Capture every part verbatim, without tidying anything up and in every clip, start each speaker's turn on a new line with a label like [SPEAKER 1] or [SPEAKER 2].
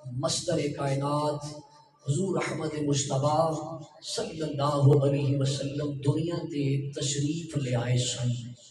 [SPEAKER 1] مصدر کائنات حضور احمد مجتبیٰ صلی اللہ علیہ وسلم دنیا تے تشریف لے آئے سن۔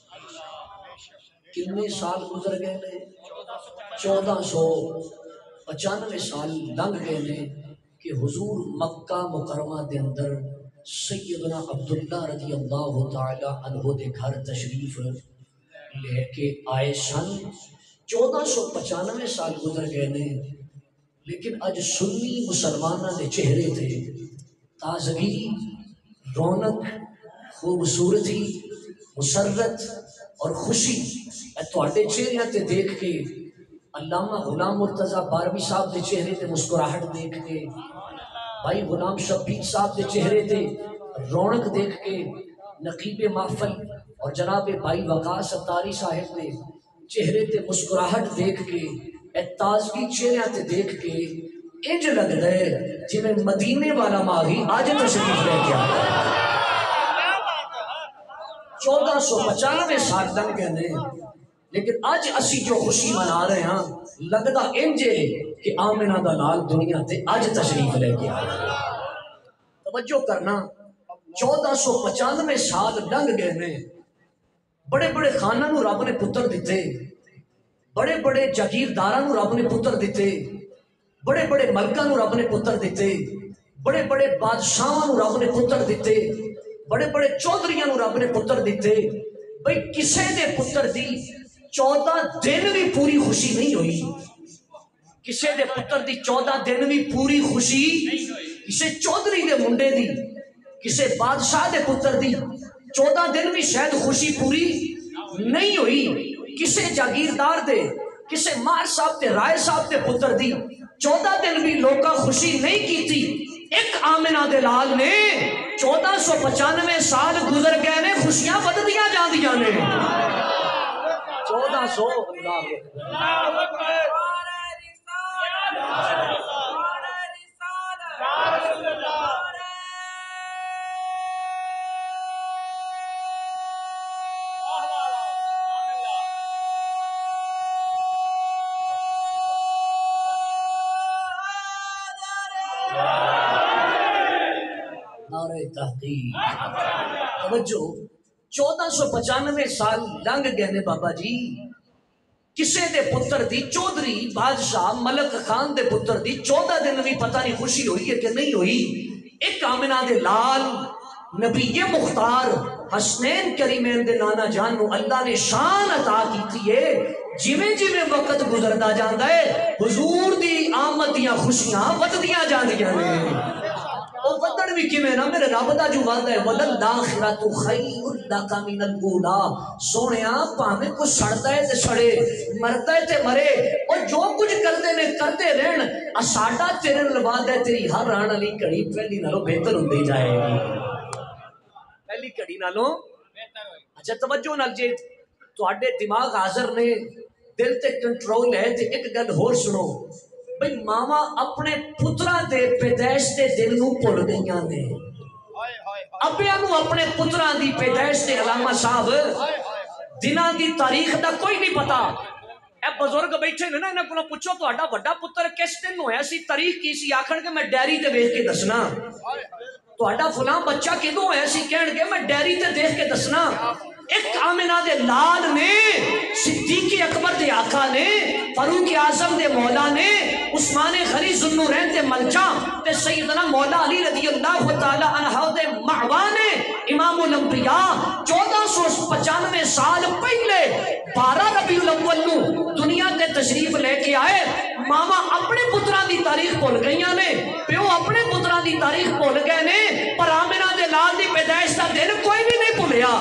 [SPEAKER 1] کتنے سال گزر گئے نے؟ چودہ سو پچانوے سال لنگ گئے نے کہ حضور مکہ مکرمہ دے اندر سیدنا عبداللہ رضی اللہ تعالی عنہ دے گھر تشریف لے کے آئے سن۔ چودہ سو پچانوے سال گزر گئے نے، لیکن اج سنی مسلمانوں دے چہرے تے تازگی، رونق، خوبصورتی، مسرت اور خوشی تواڈے چہرے تے دیکھ کے، علامہ غلام مرتضیٰ باروی صاحب دے چہرے تے مسکراہٹ دیکھ کے، بھائی غلام شبیر صاحب دے چہرے تے رونق دیکھ کے، نقیب محفل اور جناب بھائی وقاص اتاری صاحب دے چہرے تے مسکراہٹ دیکھ کے، اے تازگی چہرے تے دیکھ کے انج لگدا ہے جی میں مدینے والا ماہی آج تشریف لے کے آیا۔ چودہ سو پچانوے سال لگ گئے نے، لیکن اج اسی جو خوشی منا رہے ہیں لگدا انج ہے کہ آمنہ دا لال دنیا تے اج تشریف لے کے آیا۔ توجہ کرنا، چودہ سو پچانوے سال لنگ گئے نے، بڑے بڑے خانہ نو رب نے پتر دیتے، بڑے بڑے جاگیرداراں نو رب نے پتر دیتے، بڑے بڑے ملکاں نو رب نے پتر دیتے، بڑے بڑے بادشاہاں نو رب نے پتر دیتے، بڑے بڑے چودھریاں نو رب نے پتر دیتے۔ بھئی کسے دے پتر دی چودہ دن بھی پوری خوشی نہیں ہوئی، کسے دے پتر دی چودہ دن بھی پوری خوشی، کسے چودھری دے منڈے دی، کسے بادشاہ دے پتر دی چودہ دن بھی شاید خوشی پوری نہیں ہوئی، کسے جاگیردار دے، کسے مار صاحب تے رائے صاحب تے پتر دی چودہ دن بھی لوگا خوشی نہیں کی تھی۔ ایک آمنہ دے لال نے چودہ سو پچانوے سال گزر گئے نے، خوشیاں بد دیا جان دیا نے۔ چودہ سو تحقیق توجہ، چودہ سو پچانوے سال لنگ گئے نے بابا جی، کسے دے پتر دی چودھری بادشاہ ملک خان دے پتر دی چودہ دن بھی پتہ نہیں خوشی ہوئی ہے کہ نہیں ہوئی۔ ایک آمنہ دے لال نبی مختار حسنین کریمین دے نانا جان نو اللہ نے شان عطا کی تھی ہے، جویں جویں وقت گزردا جاندا ہے حضور دی آمد دیاں خوشیاں وددیاں جاندیاں نے۔ او ودن بھی کیویں نا میرے رب دا جو وعدہ ہے وَلَلْآخِرَةُ خَيْرٌ لَكَ مِنَ الْأُولَىٰ، سونیا پاویں کو سڑدا ہے تے سڑے، مردا ہے تے مرے، اور جو کچھ کردے نے کرتے رہن، ساڈا تیرے نال وعدہ ہے تیری ہر آن والی گھڑی پہلی نالوں بہتر ہوندی جائے گی، پہلی گھڑی نالوں اچھا توجہ نال جے تواڈے دماغ حاضر نے، دل تے کنٹرول ہے تے ایک گل ہور سنو، بھئی ماما اپنے پترا دے پیدائش دے دن نو بھول گئیاں نے، ابیاں نو اپنے پترا دی پیدائش دے علامہ صاحب دناں دی تاریخ دا کوئی نہیں پتا۔ اے بزرگ بیٹھے نے نا، انہاں کولوں پوچھو تہاڈا بڑا پتر کس دن ہویا سی، تاریخ کی سی، آکھن گے میں ڈائری تے ویکھ کے دسنا۔ تہاڈا فلاں بچہ کدوں ہویا سی، کہن گے میں ڈائری تے دیکھ کے دسنا۔ ایک آمنہ دے لال نے، صدیق اکبر دے آقا نے، فاروق اعظم دے مولا نے، عثمان غنی ذوالنورین دے ملجا تے سیدنا مولا علی رضی اللہ تعالی عنہ دے معوا نے، امام الانبیاء چودہ سو پچانوے سال پہلے بارہ ربیع الاول نو دنیا تے تشریف لے کے آئے۔ ماما اپنے پتران دی تاریخ بھول گئیاں نے، پیو اپنے پتران دی تاریخ بھول گئے نے، پر آمنہ دے لال دی پیدائش دا دن کوئی بھی نہیں بھولیا۔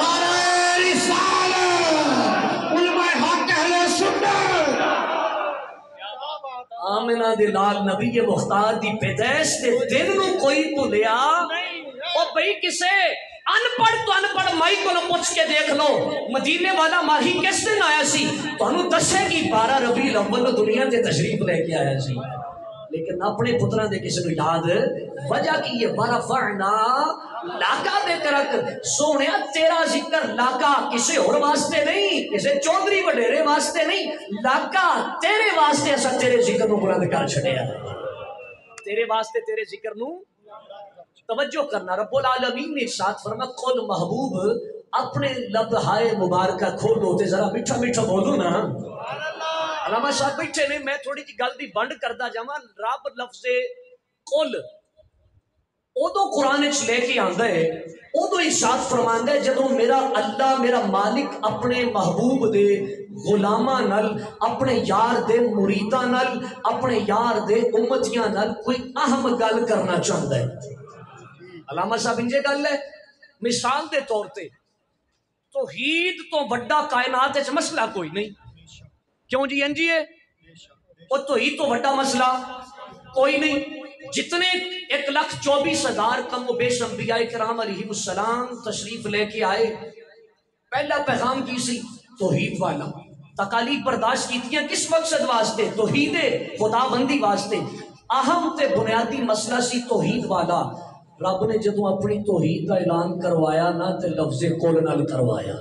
[SPEAKER 1] آمنہ دے لال نبی مختار دی پیدائش دے دن نو کوئی بھولیا۔ اور بھئی کسے ان پڑھ تو ان پڑھ مائی کو لو پوچھ کے دیکھ لو مدینے والا ماہی کس دن آیا سی، تو انہوں دسے گی بارہ ربیع الاول دنیا تے تشریف لے کے آیا سی۔ لیکن اپنے پتراں دے کسی نو یاد وجہ کی یہ ورفعنا لاکا دے کرک سونے تیرا ذکر لاکا کسی اور واسطے نہیں، کسی چودھری وڈیرے واسطے نہیں، لاکا تیرے واسطے اسا تیرے ذکر نو بلند کر چھڑیا، تیرے واسطے تیرے ذکر نو توجہ کرنا۔ رب العالمین نے ارشاد فرمایا قل محبوب اپنے لبہائے مبارکہ کھول دو تے ذرا میٹھا میٹھا بولو نا۔ علامہ صاحب بیٹھے نے، میں تھوڑی جی گل دی بنڈ کردا جاواں۔ رب لفظ قل ادو قرآن وچ لے کے آندا ہے، ادو ارشاد فرماندا ہے جدوں میرا اللہ میرا مالک اپنے محبوب دے غلاماں نال، اپنے یار دے مریداں نال، اپنے یار دے امتیاں نال کوئی اہم گل کرنا چاہندا ہے۔ علامہ صاحب انجے گل ہے، مثال دے طور تے توحید تو بڑا کائنات وچ مسئلہ کوئی نہیں، کیوں جی انجی ہے، اور توحید تو بڑا مسئلہ کوئی نہیں۔ جتنے ایک لاکھ چوبیس ہزار کم و بیش انبیاء کرام علیہ السلام تشریف لے کے آئے، پہلا پیغام کی سی توحید والا، تکالیف برداشت کیتیاں کس مقصد واسطے؟ توحید خدا بندی واسطے، اہم تے بنیادی مسئلہ سی توحید والا۔ رب نے جدوں اپنی توحید کا اعلان کروایا نہ تے لفظ قل نال کروایا۔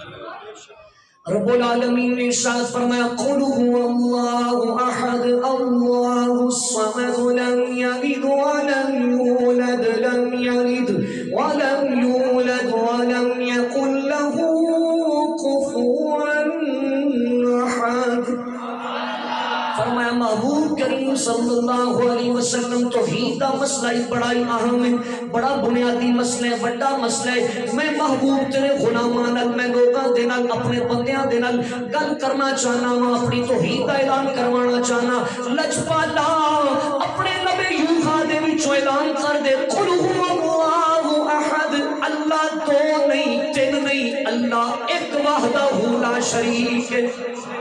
[SPEAKER 1] رب العالمین نے ارشاد فرمایا قل هو اللہ احد اللہ الصمد لم یلد ولم یولد لم یلد ولم یولد ولم یکن له کفوا احد۔ فرمایا محبوب کریم صلی اللہ علیہ وسلم توحید دا مسئلہ ہی بڑا ہی اہم ہے، بڑا بنیادی مسئلہ ہے، بڑا مسئلہ ہے۔ میں محبوب تیرے غلاماں نال، میں لوگاں دے نال، اپنے بندیاں دے نال گل کرنا چاہنا وا، اپنی توحید دا اعلان کروانا چاہنا۔ لجپالا اپنے نبی یوحنا دے وچوں اعلان کر دے قل هو اللہ احد، اللہ دو نہیں تین نہیں، اللہ ایک وحدہ لا شریک ہے،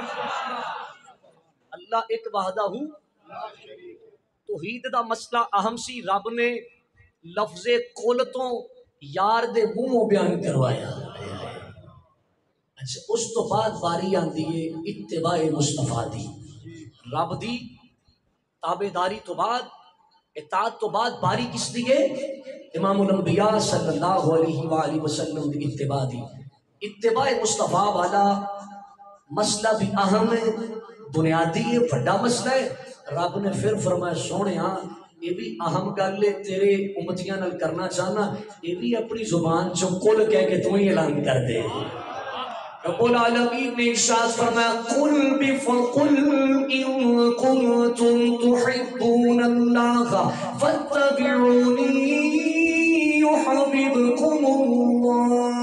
[SPEAKER 1] اللہ ایک وحدہ ہوں۔ توحید دا مسئلہ اہم سی، رب نے لفظ قل تو یار دے منہوں بیان کروایا۔ اچھا اس تو بعد باری آندی ہے اتباع مصطفیٰ دی، رب دی تابعداری تو بعد، اطاعت تو بعد باری کس دی ہے؟ امام الانبیاء صلی اللہ علیہ وآلہ وسلم دی اتباع دی۔ اتباع مصطفیٰ والا مسئلہ بھی اہم ہے، بنیادی ہے، بڑا مسئلہ ہے۔ رب نے پھر فرمایا سونے ہاں یہ بھی اہم گل ہے، تیرے امتیاں نال کرنا چاہنا، یہ بھی اپنی زبان چوں قل کہہ کے تو ہی اعلان کر دے۔ رب العالمین نے ارشاد فرمایا قل بفقل ان کنتم تحبون اللہ فاتبعونی یحببکم اللہ۔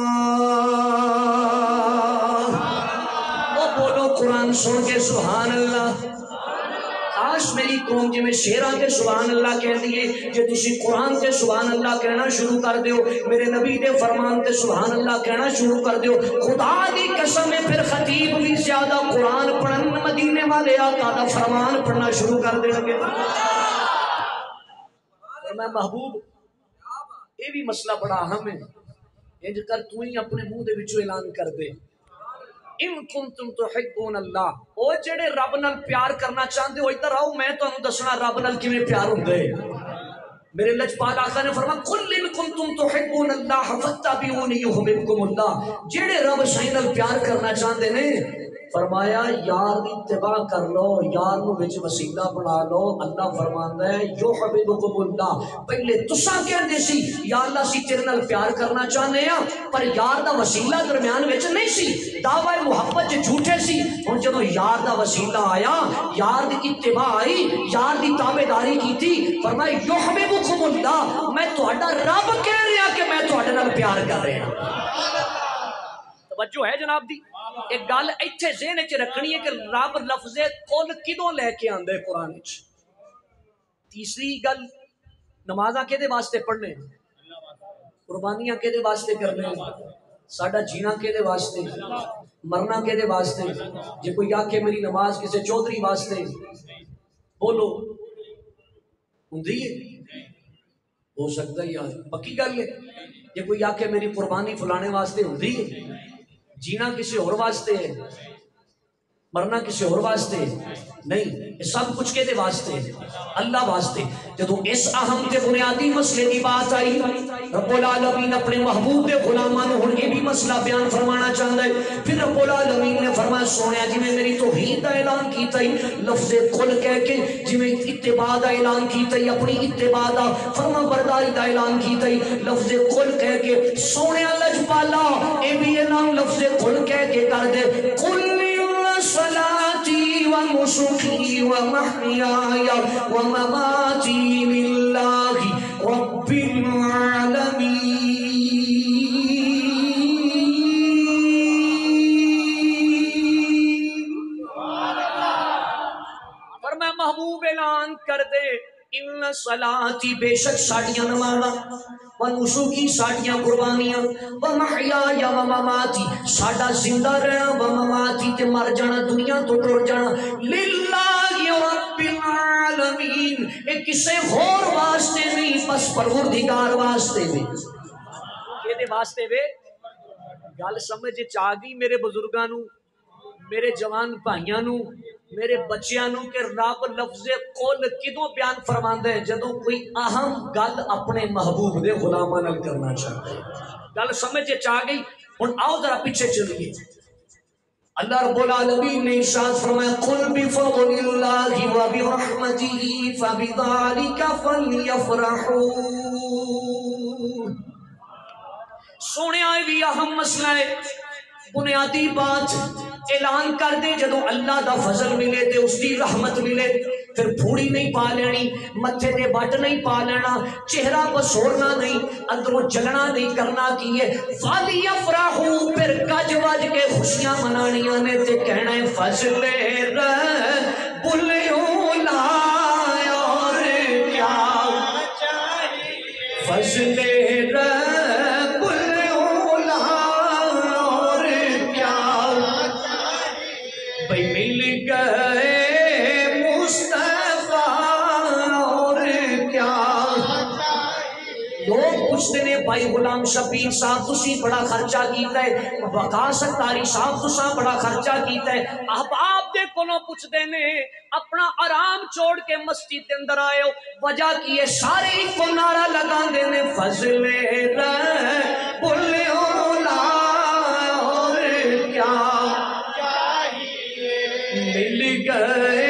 [SPEAKER 1] قرآن سن کے سبحان اللہ، کاش میری قوم جی میں شیران کے سبحان اللہ کہہ دیے، جے تسی قرآن کے سبحان اللہ کہنا شروع کر دیو، میرے نبی دے فرمان کے سبحان اللہ کہنا شروع کر دیو، خدا دی قسم ہے پھر خطیب بھی زیادہ قرآن پڑھن مدینے والے آقا دا فرمان پڑھنا شروع کر دے لگے۔ اور میں محبوب یہ بھی مسئلہ بڑا اہم ہے، انج کر تو ہی اپنے منہ دے وچوں اعلان کر دے ان کنتم تحبون اللہ، او جڑے رب نال پیار کرنا چاہتے ہو ادھر آؤ، میں تانوں دسنا رب نال کیویں پیار ہوندا ہے۔ میرے لجپال آقا نے فرمایا قل ان کنتم تحبون اللہ فاتبعونی یحببکم اللہ، جڑے رب سائیں نال پیار کرنا چاہتے نے فرمایا یار دی اتباع کر لو، یار نو وچ وسیلہ بنا لو۔ اللہ فرماندا ہے یحببکم اللہ، پہلے تساں کہندے سی یا اللہ سی تیرے نال پیار کرنا چاہنے ہاں، پر یار دا وسیلہ درمیان وچ نہیں سی، دعوی محبت چ جھوٹے سی۔ ہن جدوں یار دا وسیلہ آیا، یار دی اتباع آئی، یار دی تابعداری کیتی، فرمایا یحببکم اللہ، میں تہاڈا رب کہہ رہا کہ میں تہاڈے نال پیار کر رہا ہاں۔ توجہ ہے جناب دی، ایک گل ایتھے ذہن وچ رکھنی ہے کہ رب لفظ قل کدوں لے کے آندا ہے قرآن وچ۔ تیسری گل، نمازاں کدے واسطے پڑھنے، قربانیاں کدے واسطے کرنے، ساڈا جینا کدے واسطے، مرنا کدے واسطے۔ جے کوئی آکھے میری نماز کسے چودھری واسطے، بولو ہوندی ہے؟ ہو سکتا ہے یار پکی گل ہے۔ جے کوئی آکھے میری قربانی فلانے واسطے ہوندی ہے، جینا کسی اور واسطے ہے، مرنا کسی اور واسطے نہیں، سب کچھ کے دے واسطے اللہ واسطے۔ جدو اس اہم تے بنیادی مسئلے کی بات آئی، رب العالمین اپنے محبوب دے غلامان ہن یہ بھی مسئلہ بیان فرمانا چاہتا ہے۔ پھر رب العالمین نے فرمایا سونے جی میں میری توحید دا اعلان کیتا ہی لفظ کل کہہ کے، جی میں اتباع دا اعلان کیتا ہی اپنی اتباع دا فرما برداری دا اعلان کیتا ہی لفظ کل کہہ کے، سونے لجپالا اے بھی اعلان لفظ کل کہہ کے کر دے، کل صلاتی و نسکی و محیای و مماتی للہ رب العالمین۔ پر میں محبوب اعلان کر دے ان صلاتی بے شک ساڑیاں نمازاں و نسکی ساڑیاں قربانیاں و محیای و مماتی ساڑا زندہ رہنا و مماتی تے مر جانا دنیا تو ٹر جانا للہ رب العالمین، ایک کسے غور واسطے نہیں بس پروردگار واسطے بھی۔ یہ دے واسطے بھی گل سمجھ چاہ گئی میرے بزرگانوں، میرے جوان بھائیانوں، میرے بچیانوں کہ رب لفظ قول کدوں بیان فرماندا ہے جدوں کوئی اہم گل اپنے محبوب دے غلاماں نال کرنا چاہتا ہے۔ گل سمجھ چاہ گئی، ہن آؤ ذرا پیچھے چلیے۔ اللہ رب العالمین نے ارشاد فرمایا قل بفضل اللہ وبرحمتہ فبذلک فلیفرحوا۔ سونے آئے بھی اہم مسئلہ ہے، بنیادی بات اعلان کر دے جدو اللہ دا فضل ملے تے اس دی رحمت ملے، پھر پھوڑی نہیں پا لینی، متھے تے بٹ نہیں پا لینا، چہرہ بسورنا نہیں، اندروں جلنا نہیں کرنا کیے فَلْيَفْرَحُوا، پھر گج وج کے خوشیاں منانیاں نے تے کہنا ہے فضل رب العلا اور کیا فضل رب العلا اور کیا بھئی مل گئے پوچھتے نے بھائی غلام شبیر صاحب تسی بڑا خرچہ کیتا ہے، وقاص ستاری صاحب تسا بڑا خرچہ کیتا ہے، احباب دے کونوں پوچھتے نے اپنا آرام چھوڑ کے مسجد کے اندر آئے ہو، وجہ کی ہے سارے ہی کو نعرہ لگا دینے فضل رب العلا اور کیا مل گئے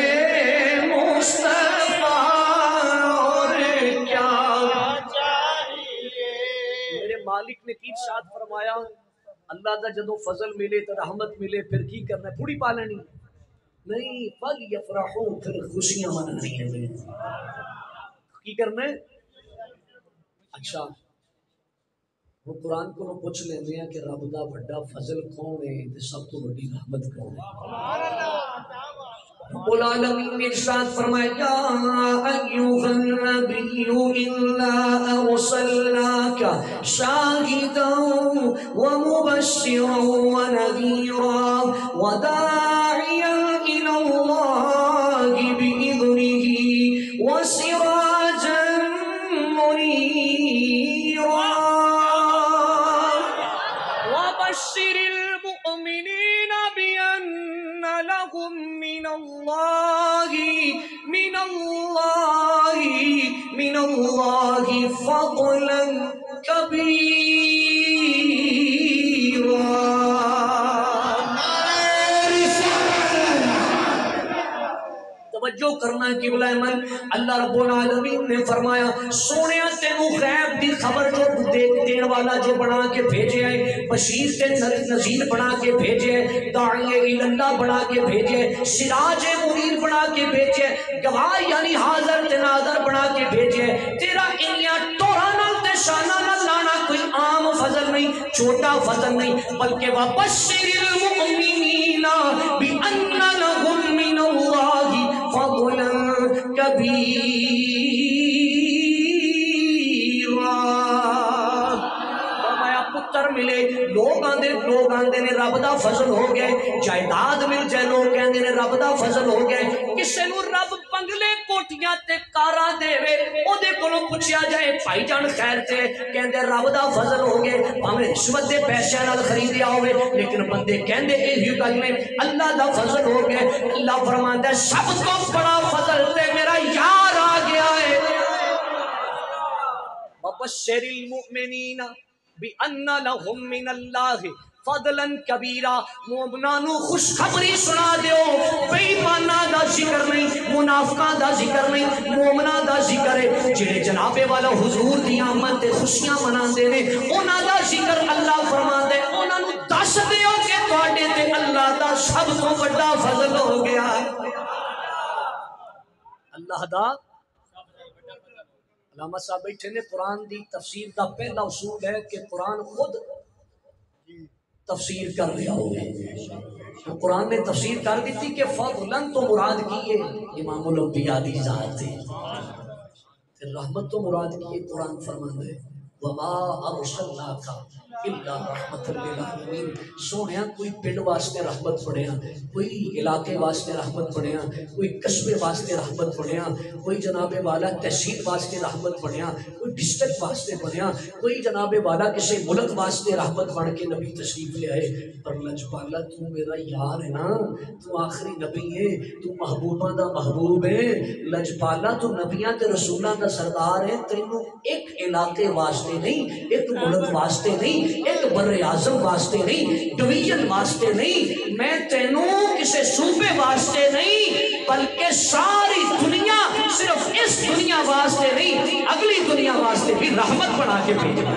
[SPEAKER 1] مالک نے کی ارشاد فرمایا اللہ دا جدو فضل ملے تو رحمت ملے پھر کی کرنا ہے پھوڑی پالنی نہیں فَلْيَفْرَحُوا، پھر خوشیاں منانی ہیں کی کرنا ہے۔ اچھا وہ قرآن کو نہ پوچھ لیندے ہیں کہ رب دا بڑا فضل کون ہے تے سب تو بڑی رحمت کون ہے۔ رب العالمین نے ارشاد فرمایا یا ایھا النبی انا ارسلناک شاہدا ومبشرا ونذیرا وداعیا الی اللہ باذنہ وسراجا منیرا وبشر المؤمنین بان لهم من اللہ من اللہ من اللہ فضلا کبیرا۔ توجہ کرنا کہ من اللہ رب العالمین نے فرمایا سونیا تینوں غیب دی خبر جو دین والا جو بنا کے بھیجے ہے، بشیر تے نذیر بنا کے بھیجے ہے، داعی اللہ بنا کے بھیجے ہے، سراج منیر بنا کے بھیجے ہے، گواہ یعنی حاضر تے ناظر بنا کے بھیجے ہے۔ تیرا انیاں ٹورا نال تے شانہ نال لانا کوئی عام فضل نہیں، چھوٹا فضل نہیں، بلکہ وَبَشِّرِ الْمُؤْمِنِينَ بِأَنَّ لَهُم مِّنَ اللَّهِ فَضْلًا كَبِيرًا۔ فرمایا پتر ملے، لوگ آندے لوگ آندے نے رب دا فضل ہو گئے، جائیداد مل جائے لوگ کہندے نے رب دا فضل ہو گئے، کسے نو رب بنگلے کوٹیاں تے کارا دے او دے کولوں پوچھیا جائے بھائی جان خیر تے کہندے رب دا فضل ہو گئے بھاویں رشوت دے پیسے نال خریدیا ہوئے لیکن بندے کہندے یہی گل نے اللہ دا فضل ہو گئے اللہ فرماندا ہے سب تو بڑا فضل تے میرا یار آ گیا ہے وبشر المؤمنین بان لهم من اللہ فضلا کبیرہ مومنانو خوشخبری سنا دیو بے ایماناں دا ذکر نہیں منافقاں دا ذکر نہیں مومناں دا ذکر ہے جڑے جناب والا حضور دی آمد تے خوشیاں مناندے نے انہاں دا ذکر اللہ فرماندا ہے انہاں نو دس دیو کہ تواڈے تے اللہ دا سب تو بڑا فضل ہو گیا اللہ دا علامہ صاحب بیٹھے نے قرآن دی تفسیر دا پہلا اصول ہے کہ قرآن خود تفسیر کر رہا ہوگا قرآن نے تفسیر کر دی تھی کہ فضلاً تو مراد کی ہے امام الانبیاء دی ذات ہے پھر رحمت تو مراد کی ہے قرآن فرماتا ہے وما ارسلناک الا رحمت للعالمین سونیا کوئی پنڈ واسطے رحمت پڑھیا کوئی علاقے واسطے رحمت پڑھیا کوئی قصبے واسطے رحمت پڑھیا کوئی جناب والا تحصیل واسطے رحمت پڑھیا کوئی ڈسٹرکٹ واسطے پڑھیا کوئی جناب والا کسی ملک واسطے رحمت بن کے نبی تشریف لے آئے پر لجپالا تو میرا یار ہے نا تو آخری نبی ہے تو محبوبہ دا محبوب ہے لجپالا تو نبیاں تے رسولاں دا سردار ہے تینوں ایک علاقے واسطے نہیں ایک ملک واسطے نہیں ایک بر اعظم واسطے نہیں ڈویژن واسطے نہیں میں تینوں کسی صوبے واسطے نہیں بلکہ ساری دنیا صرف اس دنیا واسطے نہیں اگلی دنیا واسطے بھی رحمت بنا کے بھیجنا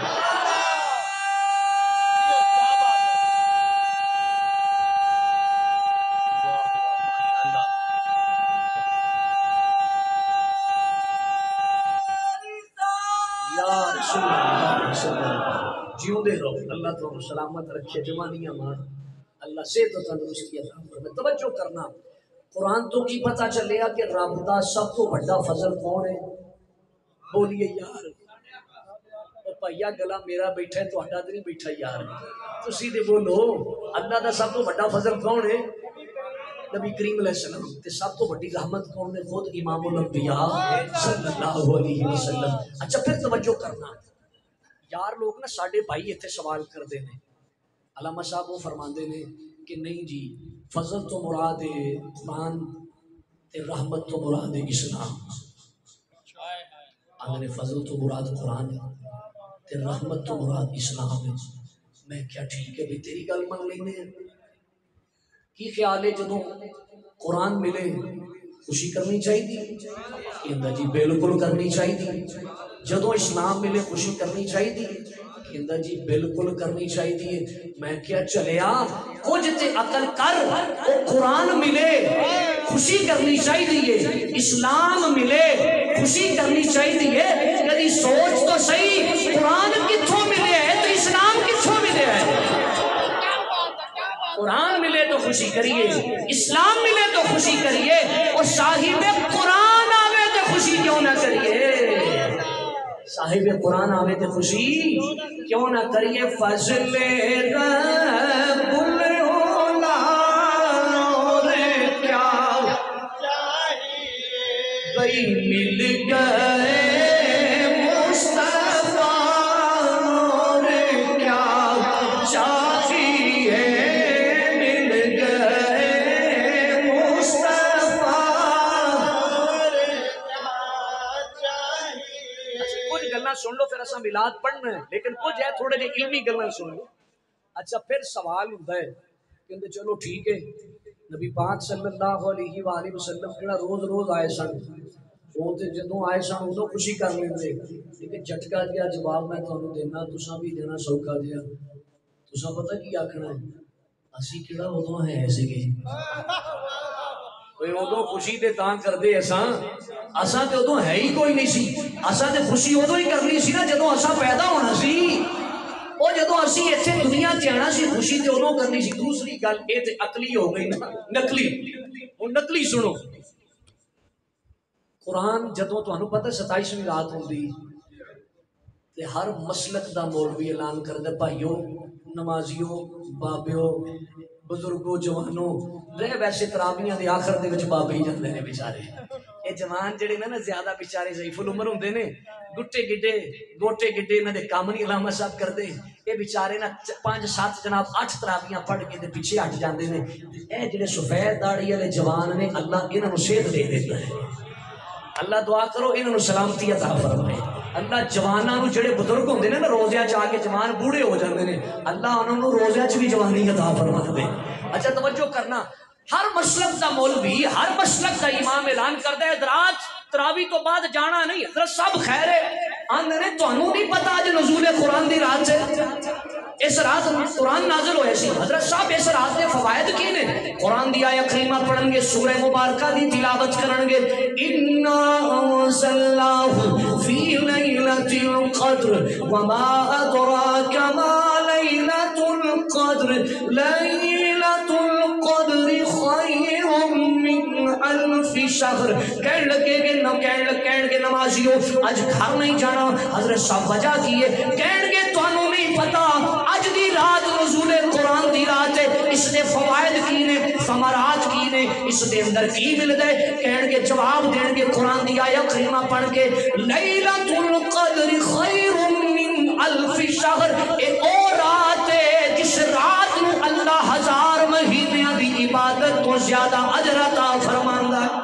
[SPEAKER 1] جیوں دے رہو اللہ تو سلامت رکھے جوانیاں ماں اللہ صحت و تندرستی عطا فرمائے توجہ کرنا قرآن تو کی پتہ چلیا کہ رب دا سب تو بڑا فضل کون ہے بولیے یار او بھائیا گلا میرا بیٹھا ہے تہاڈا تے نہیں بیٹھا یار تسی تے بولو اللہ دا سب تو بڑا فضل کون ہے نبی کریم علیہ السلام تے سب تو بڑی رحمت کون نے خود امام الانبیاء صلی اللہ علیہ وسلم اچھا پھر توجہ کرنا یار لوگ نا ساڈے بھائی اتنے سوال کرتے ہیں علامہ صاحب وہ فرماندے نے کہ نہیں جی فضل تو مراد ہے قرآن تے رحمت تو مراد ہے اسلام آنے فضل تو مراد قرآن ہے تے رحمت تو مراد اسلام ہے میں کیا ٹھیک ہے بھی تیری گل من لینے کی خیال ہے جدوں قرآن ملے خوشی کرنی چاہیے کہندا جی بالکل کرنی چاہیے جدوں اسلام ملے خوشی کرنی چاہیے کہندا جی بالکل کرنی چاہیے میں کیا چلیا کچھ تے عقل کر او قرآن ملے خوشی کرنی چاہیے اسلام ملے خوشی کرنی چاہیے کبھی سوچ تو صحیح قرآن کتھوں ملے ہے تو اسلام کتھوں ملے ہے قرآن ملے تو خوشی کریے اسلام ملے تو خوشی کریے اور صاحب قرآن آوے تو خوشی کیوں نہ کریے صاحب قرآن آوے تو خوشی کیوں نہ کریے فضل رب العلا اور کیا بھئی مل گئے سن لو پھر اساں میلاد پڑھنا ہے لیکن کچھ ہے تھوڑے جے علمی گلاں سن لو اچھا پھر سوال ہوندا ہے کہ چلو ٹھیک ہے نبی پاک صلی اللہ علیہ وآلہ وسلم کیڑا روز روز آئے سن وہ تے جدوں آئے سن ادوں خوشی کر لیندے لیکن جھٹکا جہا جواب میں تانوں دینا تساں بھی دینا سوکھا جہا تساں پتہ کی آکھنا ہے اسی کیڑا ادوں ہے سیگے کوئی ادوں خوشی تے تاں کردے اساں اساں تے ادوں ہے ہی کوئی نہیں سی اساں تے خوشی ادوں ہی کرنی سی نا جدوں اساں پیدا ہونا سی او جدوں اسی ایتھے دنیا تے آنا سی خوشی تے ادوں کرنی سی دوسری گل اے تے عقلی ہو گئی نا نقلی ہن نقلی سنو قرآن جدوں تانوں پتہ ستائیسویں رات ہوندی تے ہر مسلک دا مولوی اعلان کردا بھائیو نمازیو بابیو بزرگو جوانو رہ ویسے تراویحاں دے آخر دے وچ بابے ہی جاندے نے بیچارے اے جوان جڑے نے نا زیادہ بیچارے ضعیف العمر ہوندے نے گٹے گڈے گوٹے گڈے انہاں دے کام نہیں علامہ صاحب کردے اے بیچارے نا پانچ سات جناب اٹھ تراویاں پڑھ کے تے پیچھے ہٹ جاندے نے اے جڑے سفید داڑھی والے جوان نے اللہ انہاں نوں صحت دے دیندا ہے اللہ دعا کرو انہاں نوں سلامتی عطا فرمائے اللہ جواناں نوں جڑے بزرگ ہوندے نے نا روزیاں چ آ کے جوان بوڑھے ہو جاندے نے اللہ انہاں نوں روزیاں چ بھی جوانی عطا فرما دے اچھا توجہ کرنا ہر مسلک دا مولوی ہر مسلک دا امام اعلان کردا ہے حضرات تراوی تو بعد جانا نہیں حضرت صاحب خیر ہے آندے نے تانوں نہیں پتہ اج نزول قرآن دی رات ہے اس رات قرآن نازل ہوئے سی حضرت صاحب اس رات کے فوائد کی نے قرآن دی آیت کریمہ پڑھن گے سورہ مبارکہ دی تلاوت کرن گے انا انزلناہ فی لیلۃ القدر وما ادراک ما لیلۃ القدر لیلۃ القدر خیر من الف شہر کہنے لگے گے نہ کہنے گے نمازیوں اج گھر نہیں جانا حضرت صاحب وجہ کی ہے کہنے گے تانوں نہیں پتا اج دی رات نزول قرآن دی رات ہے اس دے فوائد کی نے ثمرات کی نے اس دے اندر کی ملدا ہے کہن گے جواب دین گے قرآن دی آیت کریمہ پڑھ کے لیلۃ القدر خیر من الف شہر اے او رات ہے جس رات نو اللہ ہزار مہینیاں دی عبادت تو زیادہ اجر عطا فرماندا ہے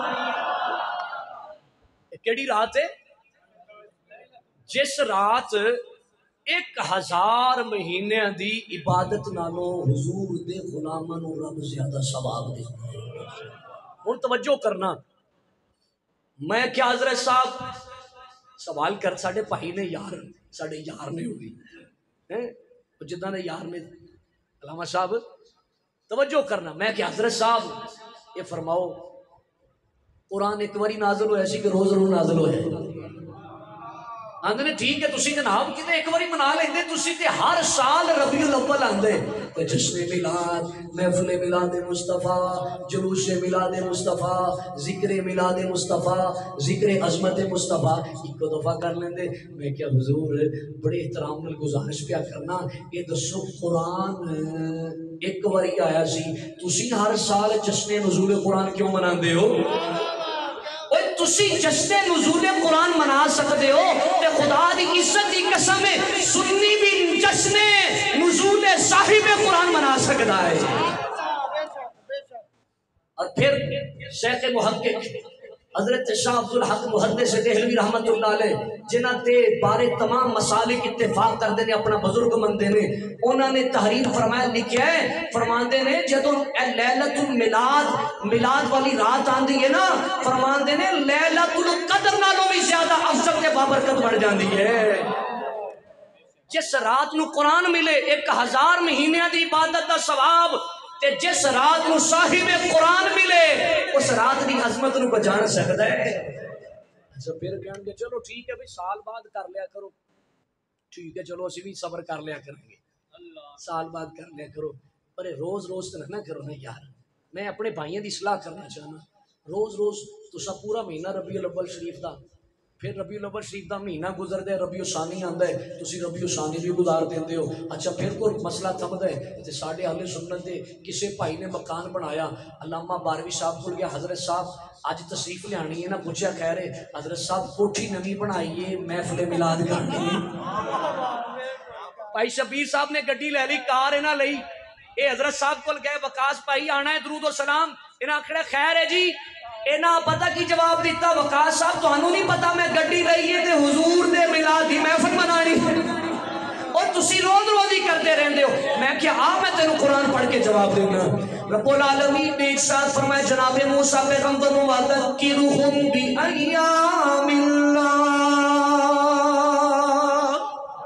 [SPEAKER 1] کیڑی رات ہے جس رات ایک ہزار مہینے دی عبادت نالوں حضور دے غلاماں نوں رب زیادہ ثواب دیندا ہے ہن توجہ کرنا میں کیا حضرت صاحب سوال کر ساڈے بھائی نے یار ساڈے یار نے ہوئی ہیں جداں دے یار نے علامہ صاحب توجہ کرنا میں کیا حضرت صاحب یہ فرماؤ قرآن ایک باری نازل ہویا سی کہ روز روز نازل ہویا آندے نے ٹھیک ہے تسی جناب کتے ایک باری منا لیندے تسی تے ہر سال ربیع الاول آندے تے جشن میلاد محفل میلاد مصطفیٰ جلوس میلاد مصطفیٰ ذکر میلاد مصطفیٰ ذکر عظمت مصطفیٰ ایک دفعہ کر لیندے میں کیا حضور بڑے احترام نال گزارش پیا کرنا یہ دسو قرآن ایک باری آیا سی تسی ہر سال جشن نزول قرآن کیوں مناندے ہو تسی جشن نزول قرآن منا سکتے ہو تے خدا دی عزت دی قسم ہے سنی بھی جشن نزول صاحب قرآن منا سکتا ہے اور پھر شیخ محقق حضرت شاہ عبد الحق محدث دہلوی رحمت اللہ علیہ جنہ تے بارے تمام مسالک اتفاق کر دینے اپنا بزرگ مندے نے انہوں نے تحریر فرمایا لکھیا ہے فرماندے نے جدوں لیلۃ الملاد میلاد والی رات آندی ہے نا فرماندے نے لیلۃ القدر نالوں بھی زیادہ افضل تے بابرکت بڑھ جاندی ہے جس رات نو قرآن ملے ایک ہزار مہینیاں دی عبادت دا ثواب تے جس رات نو صاحب قرآن ملے اس رات دی عظمت نو کو جان سکتا ہے اچھا پھر کہیں گے چلو ٹھیک ہے بھئی سال بعد کر لیا کرو ٹھیک ہے چلو اسی بھی صبر کر لیا کریں گے سال بعد کر لیا کرو پر روز روز تو نہ کرو نا یار میں اپنے بھائیوں دی اصلاح کرنا چاہنا روز روز تسا پورا مہینہ ربیع الاول شریف دا پھر ربیع الاول شریف دا مہینہ گزر دے ربیع ثانی آندا ہے تسی ربیع ثانی بھی گزار دیندے ہو اچھا پھر کوئی مسئلہ تھمدا ہے تے ساڈے اہل سنت دے کسے بھائی نے مکان بنایا علامہ باروی صاحب کول گیا حضرت صاحب اج تشریف لیانی ہے نا پوچھا خیر ہے حضرت صاحب کوٹھی نویں بنائی ہے محفل میلاد کرنی ہے بھائی شبیر صاحب نے گڈی لے لی کار انہاں لئی اے حضرت صاحب کول گئے وقاص بھائی آنا ہے درود و سلام انہاں آکھیا خیر ہے جی انہاں پتہ کی جواب دیتا وقاص صاحب تانوں نہیں پتا میں گڈی لئی ہے تے حضور دے میلاد دی محفل منانی اور تسی روز روز ہی کرتے رہندے ہو میں کیا آ میں تینوں قرآن پڑھ کے جواب دوں گا رب العالمین نے ایک ساتھ فرمایا جناب موسیٰ پیغمبر و وَذَكِّرْهُمْ بِأَيَّامِ اللَّهِ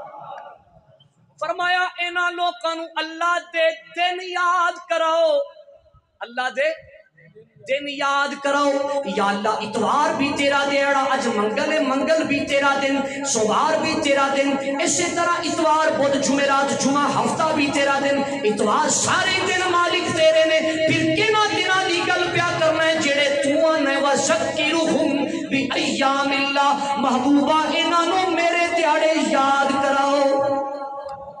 [SPEAKER 1] فرمایا انہاں لوکاں نوں اللہ دے دن یاد کراؤ اللہ دے دن یاد کراؤ یا اللہ اتوار بھی تیرا دیڑا اج منگل ہے منگل بھی تیرا دن سوار بھی تیرا دن اسی طرح اتوار بدھ جمعرات جمعہ ہفتہ بھی تیرا دن اتوار سارے دن مالک تیرے نے پھر کنا دناں دی گل پیا کرنا ہے جڑے تو نے وذکرہم بایام اللہ محبوبہ انہاں نوں میرے دیہاڑے یاد کراؤ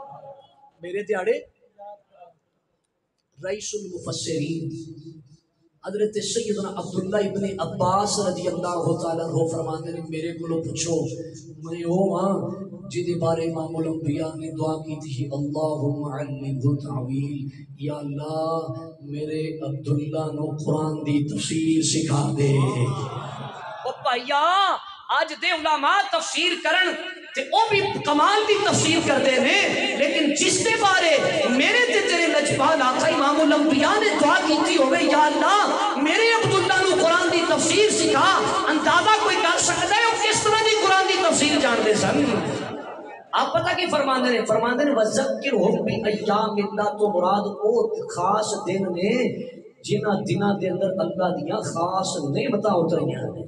[SPEAKER 1] میرے دیہاڑے رئیس المفسرین حضرت سیدنا عبداللہ ابن عباس رضی اللہ تعالیٰ عنہ فرماتے ہیں میرے کو پوچھو میں وہ ہاں جدے بارے امام الانبیاء نے دعا کی تھی اللہم علمہ تعویل یا اللہ میرے عبداللہ نو قرآن دی تفسیر سکھا دے. او بھائیا آج دے علماء تفسیر کرن تے او بھی کمال دی تفسیر کرتے ہیں لیکن جس دے بارے میرے تے تیرے لجپال آقا امام الانبیاء نے دعا کیتی ہوئے یا اللہ میرے عبداللہ نو قرآن دی تفسیر سکھا, اندازہ کوئی کر سکتا ہے وہ کس طرح دی قرآن دی تفسیر جانتے سن. آپ پتہ کی فرماندے نے فرماندے نے وَذَكِّرْهُمْ بِأَيَّامِ اللَّهِ تو مراد او خاص دن نے جنہ دنہ دے اندر اللہ دیاں خاص نعمتاں اتریاں نے,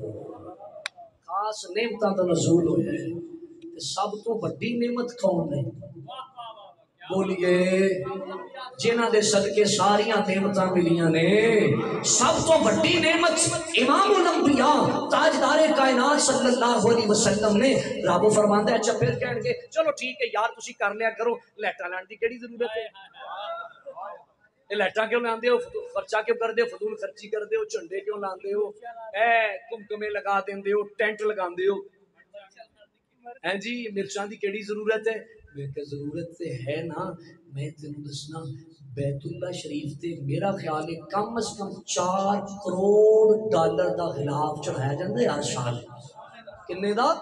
[SPEAKER 1] خاص نعمتاں دا نزول ہویا ہے. سب تو بڑی نعمت کون ہے بولیے جنہ دے صدقے ساریاں نعمتاں ملیاں نے. سب تو بڑی نعمت امام الانبیاء تاجدار کائنات صلی اللہ علیہ وسلم نے رب فرماندا ہے. اچھا پھر کہن گے چلو ٹھیک ہے یار تسی کر لیا کرو, لائٹاں لان دی کیڑی ضرورت ہے, یہ لائٹاں کیوں لاندے ہو, خرچہ کیوں کردے ہو, فضول خرچی کردے ہو, جھنڈے کیوں لاندے ہو, اے کمکمے لگا دیندے ہو, ٹینٹ لگاندے ہو, ہیں جی مرچاں دی کیڑی ضرورت ہے. میں کہ ضرورت تے ہے نا, میں تینوں دسنا بیت اللہ شریف تے میرا خیال ہے کم از کم چار کروڑ ڈالر دا غلاف چڑھایا جاندہ ہے ہر سال. کنے دا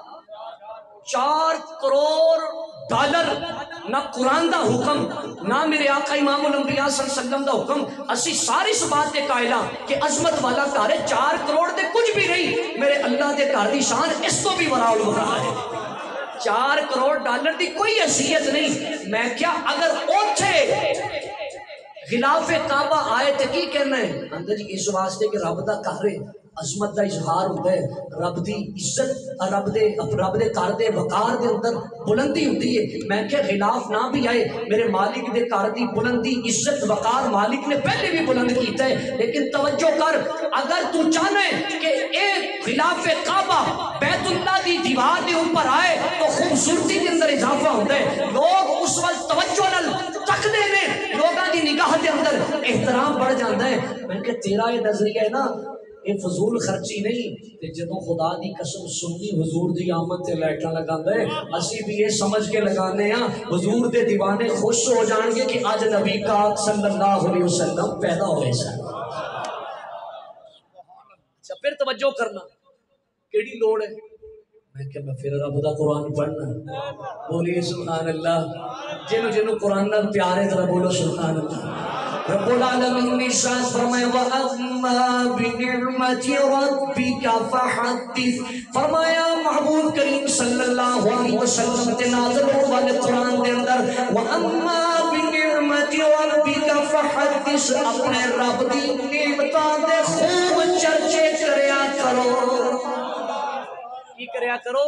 [SPEAKER 1] چار کروڑ ڈالر. نہ قرآن دا حکم نہ میرے آقا امام الانبیاء صلی اللہ علیہ وسلم دا حکم, اسی ساری اس بات دے قائلہ کہ عظمت والا گھر ہے, چار کروڑ دے کچھ بھی نہیں, میرے اللہ دے گھر دی شان اس تو بھی وراء الوراء ہے. چار کروڑ ڈالر دی کوئی حیثیت نہیں. میں کیا اگر اوتھے غلاف کعبہ آئے تے کی کہنا ہے اندر جی اس واسطے کہ رب دا گھر ہے, عظمت دا اظہار ہوتا ہے, رب دی عزت رب دے رب دے گھر دے وقار دے اندر بلندی ہوتی ہے. میں کہ غلاف نہ بھی آئے میرے مالک دے گھر دی بلندی عزت وقار مالک نے پہلے بھی بلند کیتا ہے. لیکن توجہ کر اگر تو چاہنا ہے کہ ایک غلاف کعبہ بیت اللہ دی دیوار دے اوپر آئے تو خوبصورتی کے اندر اضافہ ہوتا ہے. لوگ اس وقت توجہ نال تکدے نے, لوگاں دی نگاہ دے اندر احترام بڑھ جاتا ہے. میں کہ تیرا یہ نظریہ ہے نا یہ فضول خرچی نہیں, تے جدوں خدا دی قسم سنی حضور دی آمد تے لائٹاں لگاندا ہے اسی بھی یہ سمجھ کے لگانے ہاں حضور دے دیوانے خوش ہو جان گے کہ آج نبی پاک صلی اللہ علیہ وسلم پیدا ہوئے سن. اچھا پھر توجہ کرنا کیڑی لوڑ ہے, میں کہ میں پھر رب دا قرآن پڑھنا. بولیے سبحان اللہ. جنوں جنوں قرآن نال پیار ہے ذرا بولو سبحان اللہ. رب العالمین نے ارشاد فرمایا وَأَمَّا بِنِعْمَةِ رَبِّكَ فَحَدِّثْ. فرمایا محبوب کریم صلی اللہ علیہ وسلم تے نازل ہونے والے قرآن دے اندر وَأَمَّا بِنِعْمَةِ رَبِّكَ فَحَدِّثْ, اپنے رب دی نعمتاں دے خوب چرچے کریا کرو. کی کریا کرو؟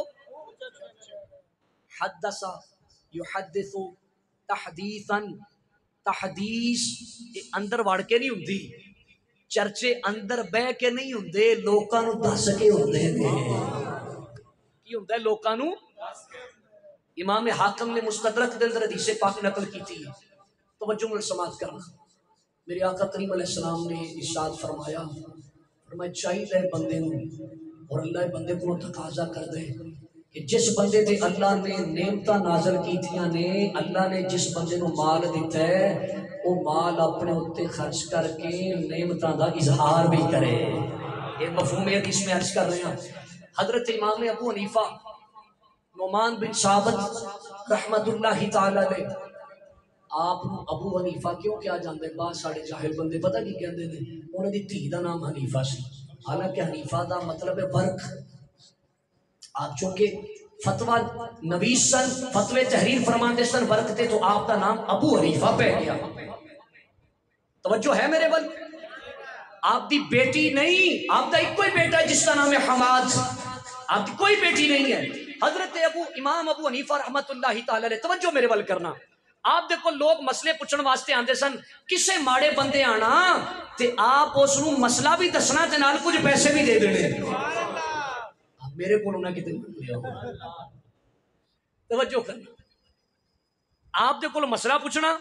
[SPEAKER 1] حدث یحدث تحدیثاً. تحدیث اندر وڑ کے نہیں ہوندی, چرچے اندر بہ کے نہیں ہوندے, لوکاں نو دس کے ہوندے نے. کی ہوندا ہے لوکاں نو؟ امام حاکم نے مستدرک دے اندر حدیث پاک نقل کیتی ہے, توجہ نال سماعت کرنا. میرے آقا کریم علیہ السلام نے ارشاد فرمایا فرمایا چاہیے بندے نو اور اللہ بندے کو تقاضا کر دے کہ جس بندے تے اللہ نے نعمتاں نازل کیتیاں نے, اللہ نے جس بندے نو مال دیتا ہے وہ مال اپنے اوتے خرچ کر کے نعمتاں دا اظہار بھی کرے. یہ مفہوم ہے اس میں عرض کر رہے ہیں. حضرت امام ابو حنیفہ نعمان بن ثابت رحمت اللہ تعالی علیہ, آپ ابو حنیفہ کیوں کیا جاندا ہے؟ بعض ساڑے جاہل بندے پتہ کی کہندے نے انہاں دی دھی دا نام حنیفہ سی, حالانکہ حنیفہ دا مطلب ہے ورک. آپ چونکہ فتوہ نویس سن, فتوے تحریر فرماندے سن ورک تے, تو آپ دا نام ابو حنیفہ پہ گیا. توجہ ہے میرے بل؟ آپ دی بیٹی نہیں, آپ دا ایک کوئی بیٹا ہے جس کا نام ہے حماد, آپ دی کوئی بیٹی نہیں ہے. حضرت ابو امام ابو حنیفہ رحمت اللہ تعالی علیہ, توجہ میرے بل کرنا. آپ دیکھو لوگ مسئلے پوچھن واسطے آندے سن, کسے ماڑے بندے آنا تے آپ اس نو مسئلہ بھی دسنا تے نال کچھ پیسے بھی دے دینے. میرے کو نہ کتنے لیا توجہ کرنا. آپ دے کول مسئلہ پوچھنا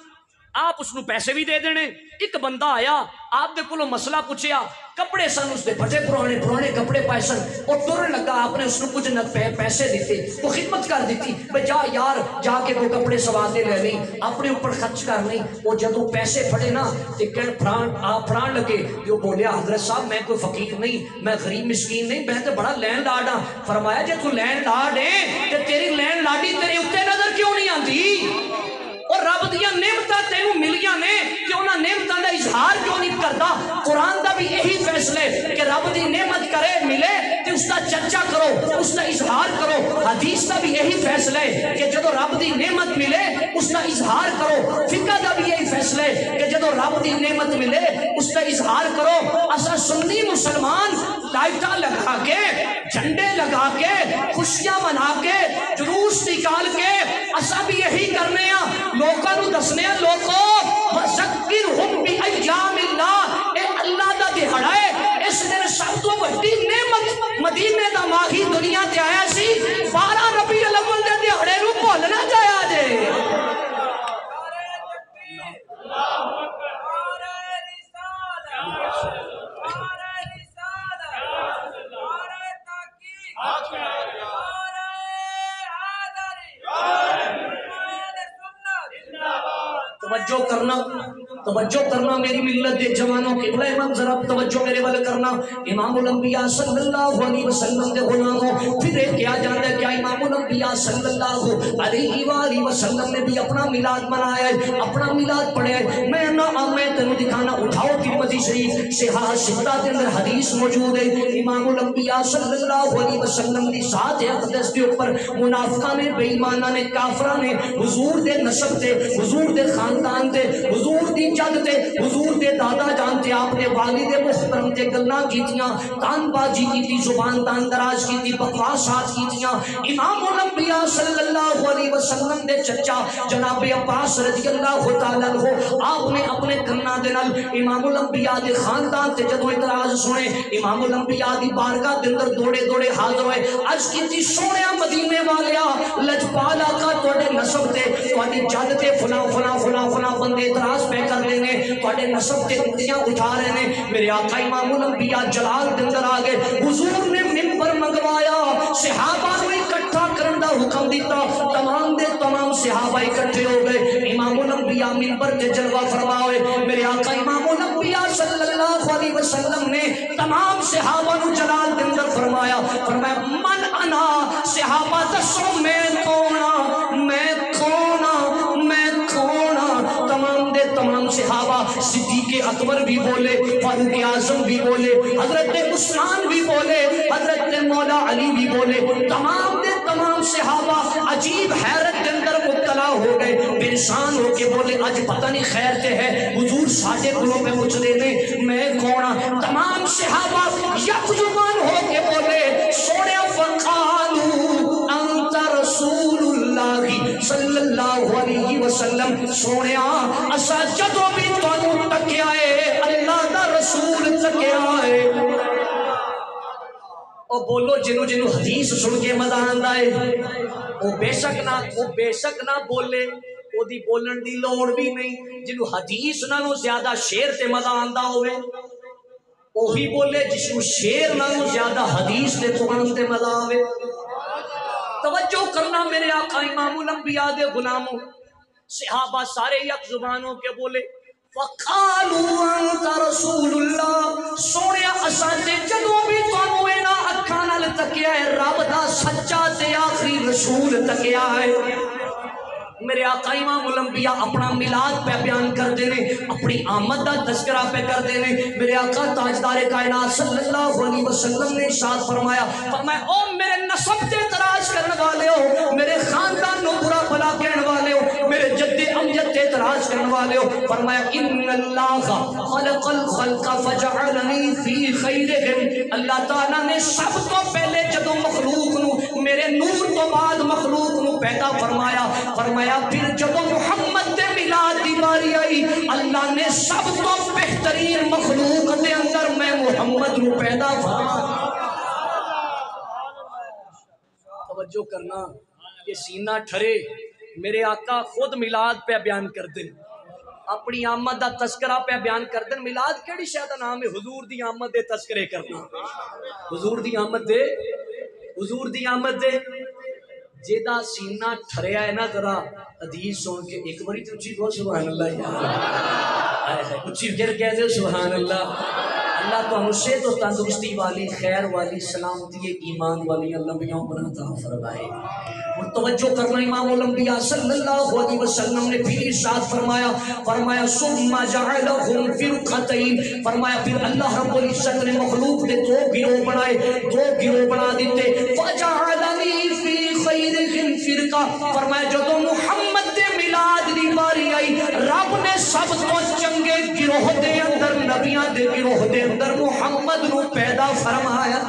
[SPEAKER 1] آپ اس نو پیسے بھی دے دینے. ایک بندہ آیا آپ دے کولوں مسئلہ پوچھیا, کپڑے سن اس دے بڑے پرانے پرانے کپڑے پائے سن, اور ٹرن لگا, آپ نے اس نو کچھ نہ پیسے دیتے, وہ خدمت کر دیتی بھئی جا یار جا کے وہ کپڑے سوا دے لے نہیں, اپنے اوپر خرچ کر نہیں. وہ جدوں پیسے پھڑے نا تے کہن پھران آپ پھران لگے, جو بولیا حضرت صاحب میں کوئی فقیر نہیں, میں غریب مسکین نہیں, میں تے بڑا لینڈ لاڈ ہاں. فرمایا جے تو لینڈ لاڈ ہے تے تیری لینڈ لاڈی تیرے اوتے نظر کیوں نہیں آندی؟ اور رب دیا نعمتاں تینوں ملیاں نے کہ انہاں نعمتاں دا اظہار کیوں نہیں کردا؟ قرآن دا بھی یہی فیصلے کہ رب دی نعمت کرے ملے تے اس دا چرچا کرو, اس دا اظہار کرو. حدیث دا بھی یہی فیصلے کہ جدو رب دی نعمت ملے اس دا اظہار کرو. فقہ دا بھی یہی فیصلے کہ جدو رب دی نعمت ملے اس دا اظہار کرو. اسا سنی مسلمان لائٹاں لگا کے, جھنڈے لگا کے, خوشیاں منا کے, جلوس نکال کے اسا بھی یہی کرنے ہیں, لوکاں نو دسنے ہیں لوکو وذکرہم بایام اللہ, اے اللہ دا دہاڑا ہے, اس دن سب تو بڑی نعمت مدینے دا ماہی دنیا تے آیا سی, بارہ ربیع الاول دے دہاڑے نو بھولنا جایا جے. توجہ کرنا توجہ کرنا میری ملت دے جوانوں کے بلے امام ذرا توجہ میرے والے کرنا. امام الانبیاء صلی اللہ علیہ وسلم دے غلاموں پھر ایک کیا جانتا ہے, کیا امام الانبیاء صلی اللہ علیہ وآلہ وسلم نے بھی اپنا میلاد منایا ہے, اپنا میلاد پڑھا ہے؟ میں نہ میں تینوں دکھانا, اٹھاؤ ترمذی شریف صحاح ستہ کے اندر حدیث موجود ہے. امام الانبیاء صلی اللہ علیہ وسلم دی ذات اقدس کے اوپر منافقاں نے, بے ایماناں نے, کافراں نے حضور دے نسب تے, حضور دے خاندان تے, حضور دی جد تے, حضور دے دادا جان تے, آپ نے والد محترم تے گلاں کیتیاں, تان بازی کیتی, زبان تان دراز کیتی, بکواسات کیتیاں. امام الانبیاء صلی اللہ علیہ وسلم دے چچا جناب عباس رضی اللہ تعالیٰ عنہ, آپ نے اپنے کنا دے نال امام الانبیاء دے خاندان تے جدوں اعتراض سنے, امام الانبیاء دی بارگاہ دے اندر دوڑے دوڑے حاضر ہوئے, عرض کیتی سونیا مدینے والیا لجپال آقا تواڈے نسب تے, تواڈی جد تے فلاں فلاں فلاں فلاں بندے اعتراض پہ کر رہے نے, تواڈے نسب تے انگلیاں اٹھا رہے نے. میرے آقا امام الانبیاء جلال دے اندر آ گئے, حضور نے منبر منگوایا, صحابہ کو اکٹھا کرن دا حکم دیتا, تمام دے تمام صحابہ اکٹھے ہو گئے. امام الانبیاء منبر تے جلوہ فرمائے. میرے آقا امام الانبیاء صلی اللہ علیہ وسلم نے تمام صحابہ نو جلال دے اندر فرمایا, فرمایا من انا, صحابہ دسو میں کونا, میں کونا, میں کونا. تمام دے تمام صحابہ, صدیق اکبر بھی بولے, فاروق اعظم بھی بولے, حضرت عثمان بھی بولے, حضرت مولا علی بھی بولے, تمام دے تمام صحابہ عجیب حیرت کے اندر مبتلا ہو گئے, پریشان ہو کے بولے اج پتہ نہیں خیر تے ہے, حضور ساڈے کولوں پہ پوچھ دے نے میں کون. تمام صحابہ یک زبان ہو کے بولے سونے فقالو انت رسول اللہ صلی اللہ علیہ وسلم, سونیا اسا جدوں بھی تانوں تکیا ہے اللہ دا رسول تکیا ہے. او بولو جنو جنو حدیث سن کے مزہ آندا ہے, او بے شک نہ او بے شک نہ بولے, او دی بولن دی لوڑ بھی نہیں. جنو حدیث نالوں زیادہ شعر تے مزہ آندا ہوئے اوہی بولے جس کو شعر نالوں زیادہ حدیث تے قرآن تے مزہ آوے. توجہ کرنا میرے آقا امام الانبیاء دے غلاموں, صحابہ سارے یک زبانوں کے بولے فقالو انت رسول اللہ, سونیا اساں تے جدوں بھی تانوں انہاں اکھاں نال تکیا ہے رب دا سچا تے آخری رسول تکیا ہے. میرے آقا امام الانبیاء اپنا میلاد پہ بیان کر دینے, اپنی آمد دا تذکرہ پہ کر دینے. میرے آقا تاجدار کائنات صلی اللہ علیہ وسلم نے ارشاد فرمایا, فرمایا او میرے نسب تے اعتراض کرنے والے ہو, میرے خاندان نو برا بھلا کہنے والے ہو, میرے جد امجد تے اعتراض کرنے والے ہو, فرمایا ان اللہ خلق الخلق فجعلنی فی خیرہم, اللہ تعالیٰ نے سب تو پہلے جدو مخلوق نو میرے نور تو بعد مخلوق نو پیدا فرمایا, فرمایا پھر جب محمد دے میلاد دی باری آئی اللہ نے سب تو بہترین مخلوق دے اندر میں محمد نو پیدا فرمایا. توجہ کرنا, یہ سینہ ٹھرے, میرے آقا خود میلاد پہ بیان کر دیں, اپنی آمد دا تذکرہ پہ بیان کر دن. میلاد کیڑی شے دا نام ہے؟ حضور دی آمد دے تذکرے کرنا. حضور دی آمد دے حضور دی آمد دے جیدہ سینہ ٹھریا ہے نا ذرا حدیث سن کے ایک باری تو اچھی بہت سبحان اللہ یار اچھی پھر کہہ دے سبحان اللہ. اللہ تو ہم سے تو تندرستی والی خیر والی سلامتی ایمان والی لمبیوں پر عطا فرمائے. اور توجہ کرنا امام الانبیاء صلی اللہ علیہ وسلم نے پھر ارشاد فرمایا فرمایا ثم جعلهم فرقتين فرمایا پھر اللہ رب العزت نے مخلوق نے دو گروہ بنائے دو گروہ بنا دیتے. فجعلنی فی خیرہم فرقہ فرمایا جب محمد دے میلاد دی باری آئی رب نے سب تو چنگے گروہ دے اندر نبیاں دے گروہ دے اندر محمد نو پیدا فرمایا.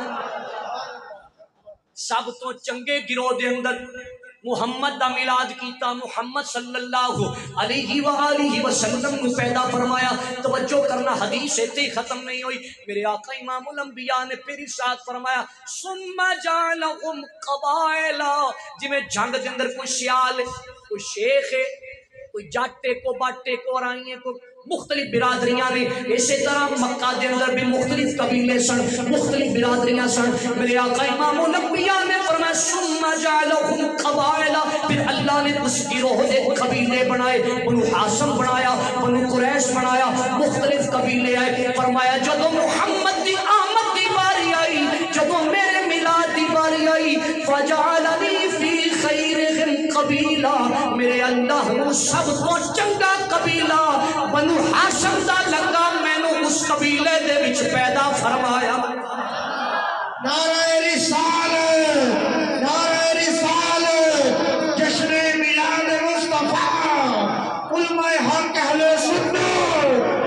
[SPEAKER 1] سب تو چنگے گروہ دے اندر محمد دا میلاد کیتا محمد صلی اللہ علیہ وآلہ وسلم نو پیدا فرمایا. توجہ کرنا حدیث اتنی ختم نہیں ہوئی. میرے آقا امام الانبیاء نے پھر ارشاد فرمایا ثم جعلهم قبائلا جی میں جنگ دے اندر کوئی سیال کوئی شیخ ہے کوئی جاٹے کو باٹے کو رائیں کو مختلف برادریاں نے. اسی طرح مکہ دے اندر بھی مختلف قبیلے سن مختلف برادریاں سن. میرے آقا امام الانبیاء نے فرمایا ثم جعلهم قبائلا پھر اللہ نے اس گروہ دے قبیلے بنائے. بنو ہاشم بنایا بنو قریش بنایا مختلف قبیلے آئے. فرمایا جب محمد دی آمد دی باری آئی جب میرے میلاد دی باری آئی فجعلنی فی خیرہم قبیلہ میرے اللہ نے سب کو چنگا قبیلہ بنو ہاشم دا لگا میں نے اس قبیلے دے وچ پیدا فرمایا.
[SPEAKER 2] نعرہ رسالت نعرہ رسالت جشن میلاد مصطفیٰ علماء حق اہل سنت.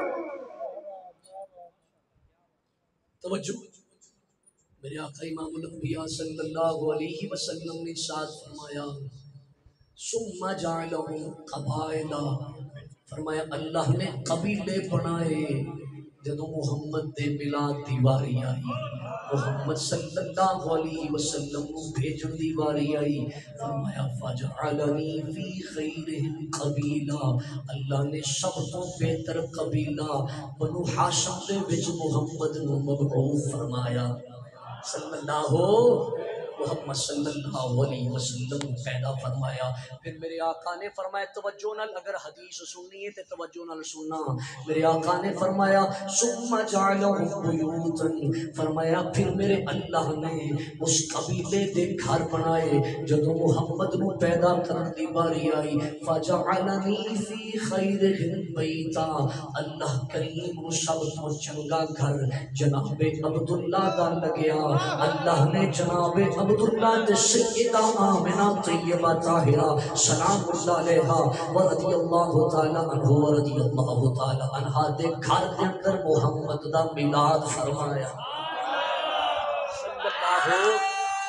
[SPEAKER 1] توجہ میرے آقا امام الانبیاء صلی اللہ علیہ وسلم نے ارشاد فرمایا ثم جعلهم قبائلا فرمایا اللہ نے قبیلے بنائے. جب محمد دے میلاد دی واری آئی محمد صلی اللہ علیہ وسلم کو بھیجن دی واری آئی فرمایا فجعلنی فی خیرہم قبیلہ اللہ نے سب تو بہتر قبیلہ بنو ہاشم دے وچ محمد نو مبعوث فرمایا صلی اللہ محمد صلی اللہ علیہ وسلم پیدا فرمایا. پھر میرے آقا نے فرمایا توجہ نال اگر حدیث سننی ہے تے توجہ نال سننا. میرے آقا نے فرمایا ثم جعلهم بیوتا فرمایا پھر میرے اللہ نے اس قبیلے دے گھر بنائے. جب محمد نو پیدا کرن دی باری آئی فجعلنی فی خیرہم بیتا اللہ کریم کو سب تو چنگا گھر جناب عبداللہ دا لگیا. اللہ نے جناب عبداللہ دے سیدہ آمنہ طیبہ طاہرہ سلام اللہ علیہا ورضی اللہ تعالی عنہ ورضی اللہ تعالی عنہ دے گھر دے اندر محمد دا میلاد فرمایا صلی اللہ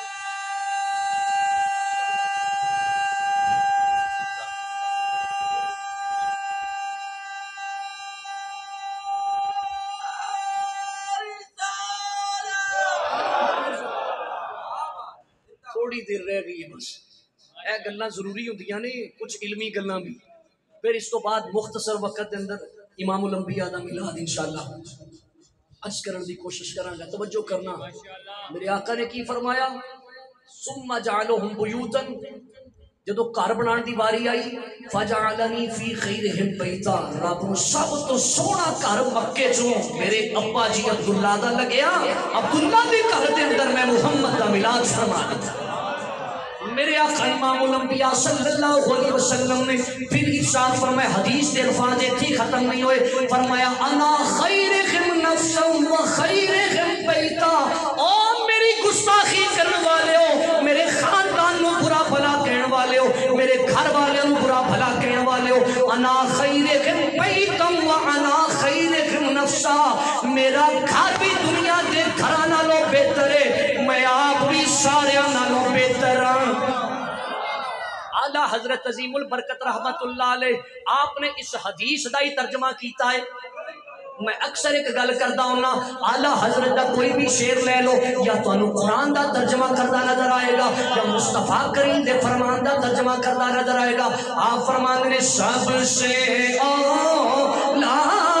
[SPEAKER 1] تھوڑی دیر رہ گئی ہے بس. اے گلاں ضروری ہوندیاں نے کچھ علمی گلاں بھی. پھر اس تو بعد مختصر وقت دے اندر امام الانبیاء دا میلاد انشاءاللہ عرض کرن دی کوشش کراں گا. توجہ کرنا میرے آقا نے کی فرمایا ثم جعلهم بیوتا جدو گھر بنان دی باری آئی فجعلنی فی خیرہم بیتا رب نو سب تو سونا گھر مکے چوں میرے ابا جی عبداللہ دا لگیا. عبداللہ دے گھر دے اندر میں محمد دا میلاد فرما دیتا. میرے آقا امام الانبیاء صلی اللہ علیہ وسلم نے پھر ارشاد فرمایا حدیث دے الفاظ اتنی ختم نہیں ہوئے فرمایا انا خیرہم نفسا و خیرہم بیتا. او میری گستاخی کرنے والے ہو میرے خاندان نو برا بھلا کہنے والے ہو میرے گھر والے نو برا بھلا کہنے والے ہو. انا خیرہم بیتا و انا خیرہم نفسا میرا گھر بھی دنیا دے گھراں نالوں بہتر ہے میں آپ بھی سارے نالوں بہتر ہوں. اعلیٰ حضرت عظیم البرکت رحمت اللہ علیہ آپ نے اس حدیث دا ہی ترجمہ کیتا ہے میں اکثر ایک گل کرتا ہونا، اعلیٰ حضرت کا کوئی بھی شعر لے لو، یا تانوں قرآن دا ترجمہ کرتا نظر آئے گا، یا مصطفیٰ کریم دے فرمان دا ترجمہ کرتا نظر آئے گا۔ آپ فرمان نے سب سے اولا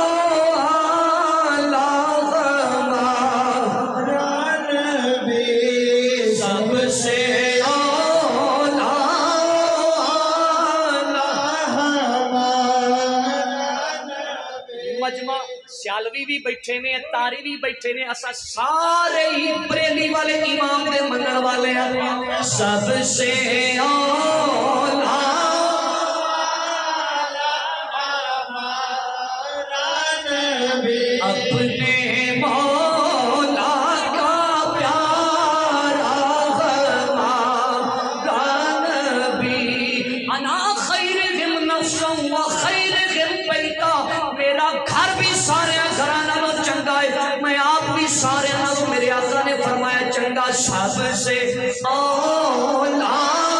[SPEAKER 1] سیالوی بھی بیٹھے نے، تاری بھی بیٹھے نے، اسا سارے ہی بریلی والے امام دے منن والے ہیں۔ سب سے اولا اپنے مولا کا پیارا ہمارا نبی، انا خیرہم نفسا و خیرہم بیتا، میرا گھر بھی سارے گھرانا نو چنگا ہے، میں آپ بھی سارے نو، میرے آقا نے فرمایا چنگا۔ سب سے اولا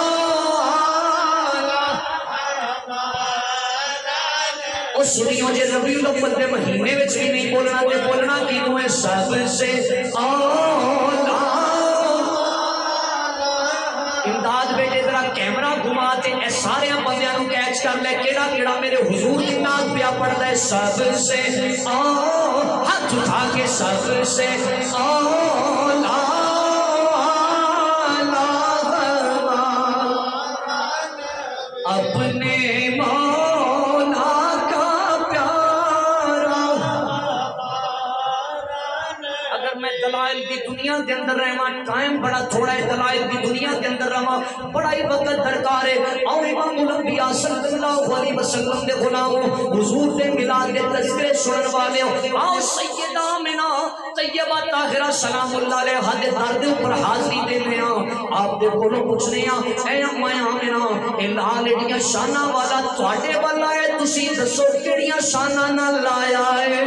[SPEAKER 1] او سنیو جے ربیع الاول دے مہینے وچ بھی نہیں بولنا تے بولنا کیوں ہے؟ سب سے اولا امداد بیٹے ذرا کیمرہ گھما تے اے سارے بندیاں نو کیچ کر لے، کیڑا کیڑا میرے حضور دی نات پیا پڑھدا ہے۔ سب سے اولا ہاتھ اٹھا کے سب سے اولا اپنے مولا کا پیارا۔ اگر میں دلائل کی دنیا کے اندر رہواں، ٹائم بڑا تھوڑا ہے، دلائل کی دنیا کے اندر رہواں بڑا ہی وقت درکار ہے۔ اور امام الانبیاء صلی اللہ علیہ وسلم دے غلاموں، حضور دے میلاد دے تذکرے سنن والے، آؤ سیدہ آمنہ طیبہ طاہرہ سلام اللہ علیہا دے در دے اوپر حاضری دینے ہاں، آپ دے کولوں پوچھنے ہاں، اے اماں آمنہ اے لال ایڈیاں شانہ والا تواڈے والا ہے، تسی دسو کیڑیاں شانہ نہ لایا ہے؟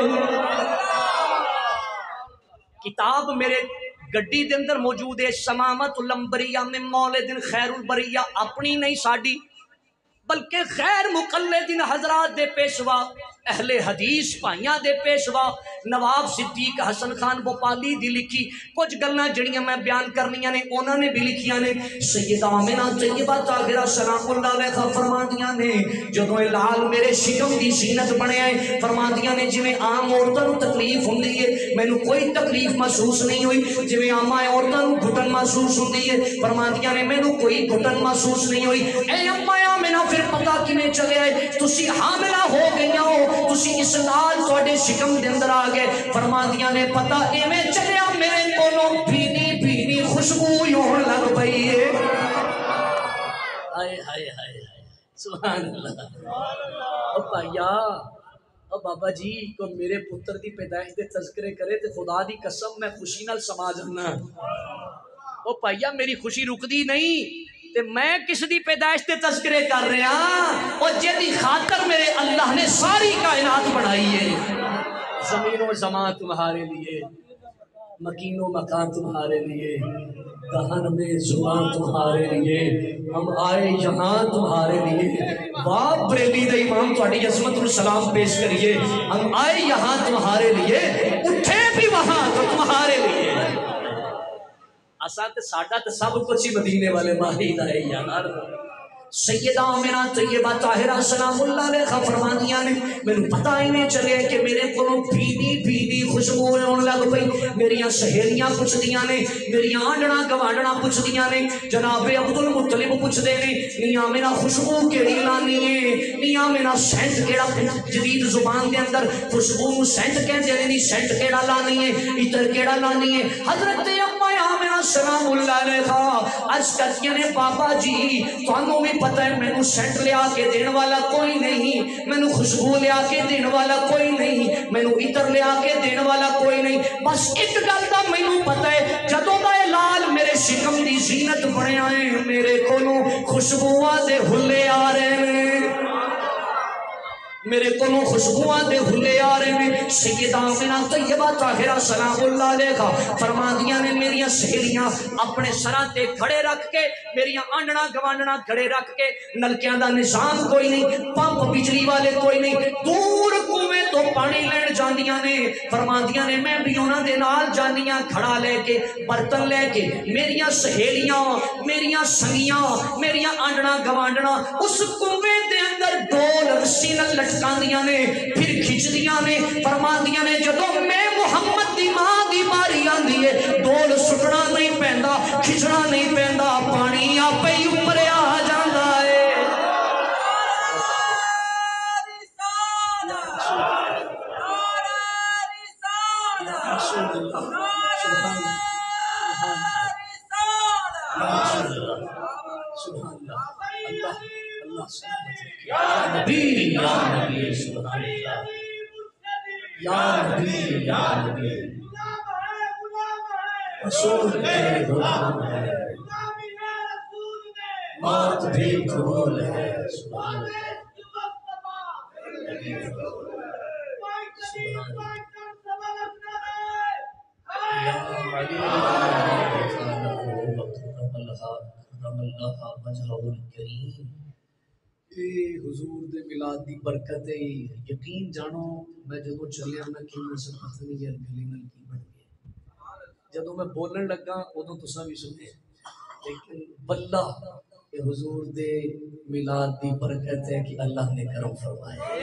[SPEAKER 1] کتاب میرے گڈی دے اندر موجود ہے، شمامت الانبریہ من مولد خیر البریہ، اپنی نہیں ساڈی بلکہ خیر مقلدین حضرات دے پیشوا، اہل حدیث بھائیاں دے پیشوا نواب صدیق حسن خان بھوپالی دی لکھی کچھ گلاں جڑیاں میں بیان کرنیاں نے، انہوں نے بھی لکھیاں نے۔ سیدہ آمنہ طیبہ طاہرہ سلام اللہ علیہا فرماندیاں نے جدوں اے لال میرے شکم دی زینت بنیا ہے، فرماندیاں نے جویں عام عورتاں نوں تکلیف ہوندی ہے مینوں کوئی تکلیف محسوس نہیں ہوئی، جویں عام عورتاں نوں گھٹن محسوس ہوندی ہے، فرماندیاں نے مینوں کوئی گھٹن محسوس نہیں ہوئی۔ اے اماں آمنہ پھر پتہ کیویں چلیا ہے تسی حاملہ ہو گئیاں ہو، تسی اس لال تواڈے شکم دے اندر آ گئے؟ فرماندیاں نے پتہ ایویں چلیا میرے کولوں بھینی بھینی خوشبو ہون لگ پئی ہے۔ ہائے ہائے ہائے سبحان اللہ۔ او بھائیا او بابا جی کو میرے پتر دی پیدائش دے تذکرے کرے تے خدا دی قسم میں خوشی نال سما جانا۔ او بھائیا میری خوشی رکدی نہیں تے میں کس دی پیدائش تے تذکرے کر رہے ہیں، اور جیدی خاطر میرے اللہ نے ساری کائنات بنائی ہے۔ زمین و زمان تمہارے لیے، مکین و مکان تمہارے لیے، دہن میں زبان تمہارے لیے، ہم آئے یہاں تمہارے لیے۔ باپ بریلی دے امام تواڈی عظمت نوں سلام پیش کریے، ہم آئے یہاں تمہارے لیے، اٹھے بھی وہاں تو تمہارے لیے۔ اساں تے ساڈا تے سب کچھ ہی مدینے والے ماہی دا ہے یار۔ سیدہ آمنہ طیبہ طاہرہ سلام اللہ علیہا فرماندیاں نے مینوں پتہ ہی نہیں چلے کہ میرے کولوں بھینی بھینی خوشبو آن لگ پئی۔ میریاں سہیلیاں پوچھدیاں نے، میریاں آنڈنا گوانڈنا پوچھدیاں نے، جناب عبد المطلب پوچھدے نے نی آمنہ خوشبو کیڑی لانی ہے، نی آمنہ سینٹ کیڑا، جدید زبان دے اندر خوشبو نوں سینٹ کہندے نے، نی سینٹ کیڑا لانی ہے، عطر کیڑا لانی ہے۔ حضرت اماں آمنہ سلام اللہ علیہا عرض کرتیاں نے بابا جی تانوں بھی پتہ ہے مینوں سینٹ لیا کے دین والا کوئی نہیں، مینوں خوشبو لیا کے دین والا کوئی نہیں، مینوں عطر لیا کے دین والا کوئی نہیں، بس ایک گل دا مینوں پتہ ہے جدوں دا اے لال میرے شکم دی زینت بنیا ہے میرے کولوں خوشبواں دے ہلے آ رہے نے۔ میرے کولوں خوشبواں دے ہلے آ رہے ہیں. سیدہ آمنہ طیبہ طاہرہ سلام اللہ علیہا فرماندیاں نے میریاں سہیلیاں اپنے سراں تے کھڑے رکھ کے, میریاں آنڈنا گوانڈنا کھڑے رکھ کے, نلکیاں دا نظام کوئی نہیں, پمپ بجلی والے کوئی نہیں, دور کنویں تو پانی لین جاندیاں نے. فرماندیاں نے میں بھی انہاں دے نال جاندیاں, کھڑا لے کے برتن لے کے, میریاں سہیلیاں میریاں سنگیاں میریاں آنڈنا گوانڈنا اس کنویں دے اندر ڈول رسی نال لٹکاندیاں نے, پھر کھچدیاں نے. فرماندیاں نے جدوں میں محمد دی ماں دی باری آندی ہے, ڈول سٹنا نہیں پیندا, کھچنا نہیں پیندا, پانی آپے ہی اوپر آ جاندا ہے. نبی یا نبی سبحان اللہ یا نبی یا نبی رسول ہے غلام ہے موت بھی قبول ہے. سبحان اللہ یا علی کرم اللہ وجہہ الکریم. اے حضور دے میلاد دی برکت ہے. یقین جانو میں جدوں چلیا میں کہ میں سب پتہ نہیں یار گلی نال کی بن گیا, جدوں میں بولن لگا ادوں تساں بھی سنے, لیکن واللہ کہ حضور دے میلاد دی برکت ہے کہ اللہ نے کرم فرمایا.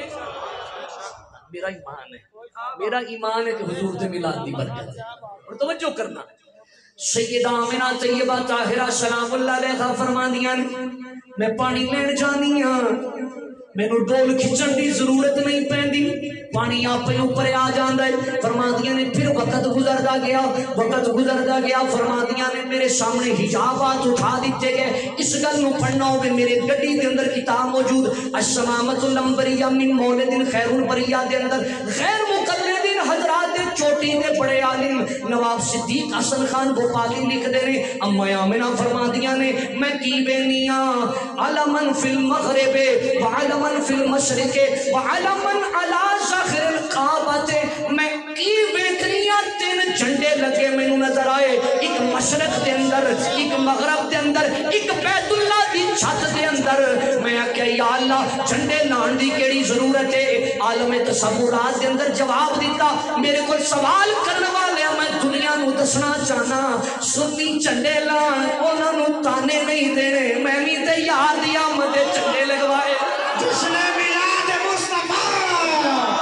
[SPEAKER 1] میرا ایمان ہے میرا ایمان ہے کہ حضور دے میلاد دی برکت ہے. اور توجہ کرنا, سیدہ آمنہ طیبہ طاہرہ سلام اللہ علیہا فرماندیاں میں پانی لین جانی ہاں, مینوں ڈول کھچن دی ضرورت نہیں پیندی, پانی آپ اوپر آ جاندا ہے. فرماندیاں نے پھر وقت گزردا گیا وقت گزردا گیا فرماندیاں نے میرے سامنے حجابات اٹھا دیتے گئے. اس گل نو پڑھنا ہوے میرے گڈی دے اندر کتاب موجود الشمامۃ الانبریہ من مولد خیر البریہ دے اندر غیر مقلدین حضرات دے چوٹی دے بڑے عالم نواب صدیق حسن خان بھوپالی لکھ دے نے, اما آمنہ فرماندیاں نے میں کی بینیاں علمن فی المغرب وعلمن فی المشرق وعلمن علی ظاہر القابت, میں کی ویکھنیاں تین جھنڈے لگے مینوں نظر آئے, ایک مشرق دے اندر ایک مغرب دے اندر ایک بیت اللہ دی چھت دے اندر. میں آکھیا یا اللہ جھنڈے لان دی کیڑی ضرورت ہے. عالم تصورات دے اندر جواب دیتا, میرے کو سوال کرنے والے میں دنیا نو دسنا چاہنا سنی جھنڈے لان انہاں نو تانے نہیں دینے, میں بھی تے یار دی آمد دے جھنڈے لگوائے.
[SPEAKER 2] جس نے میلاد مصطفیٰ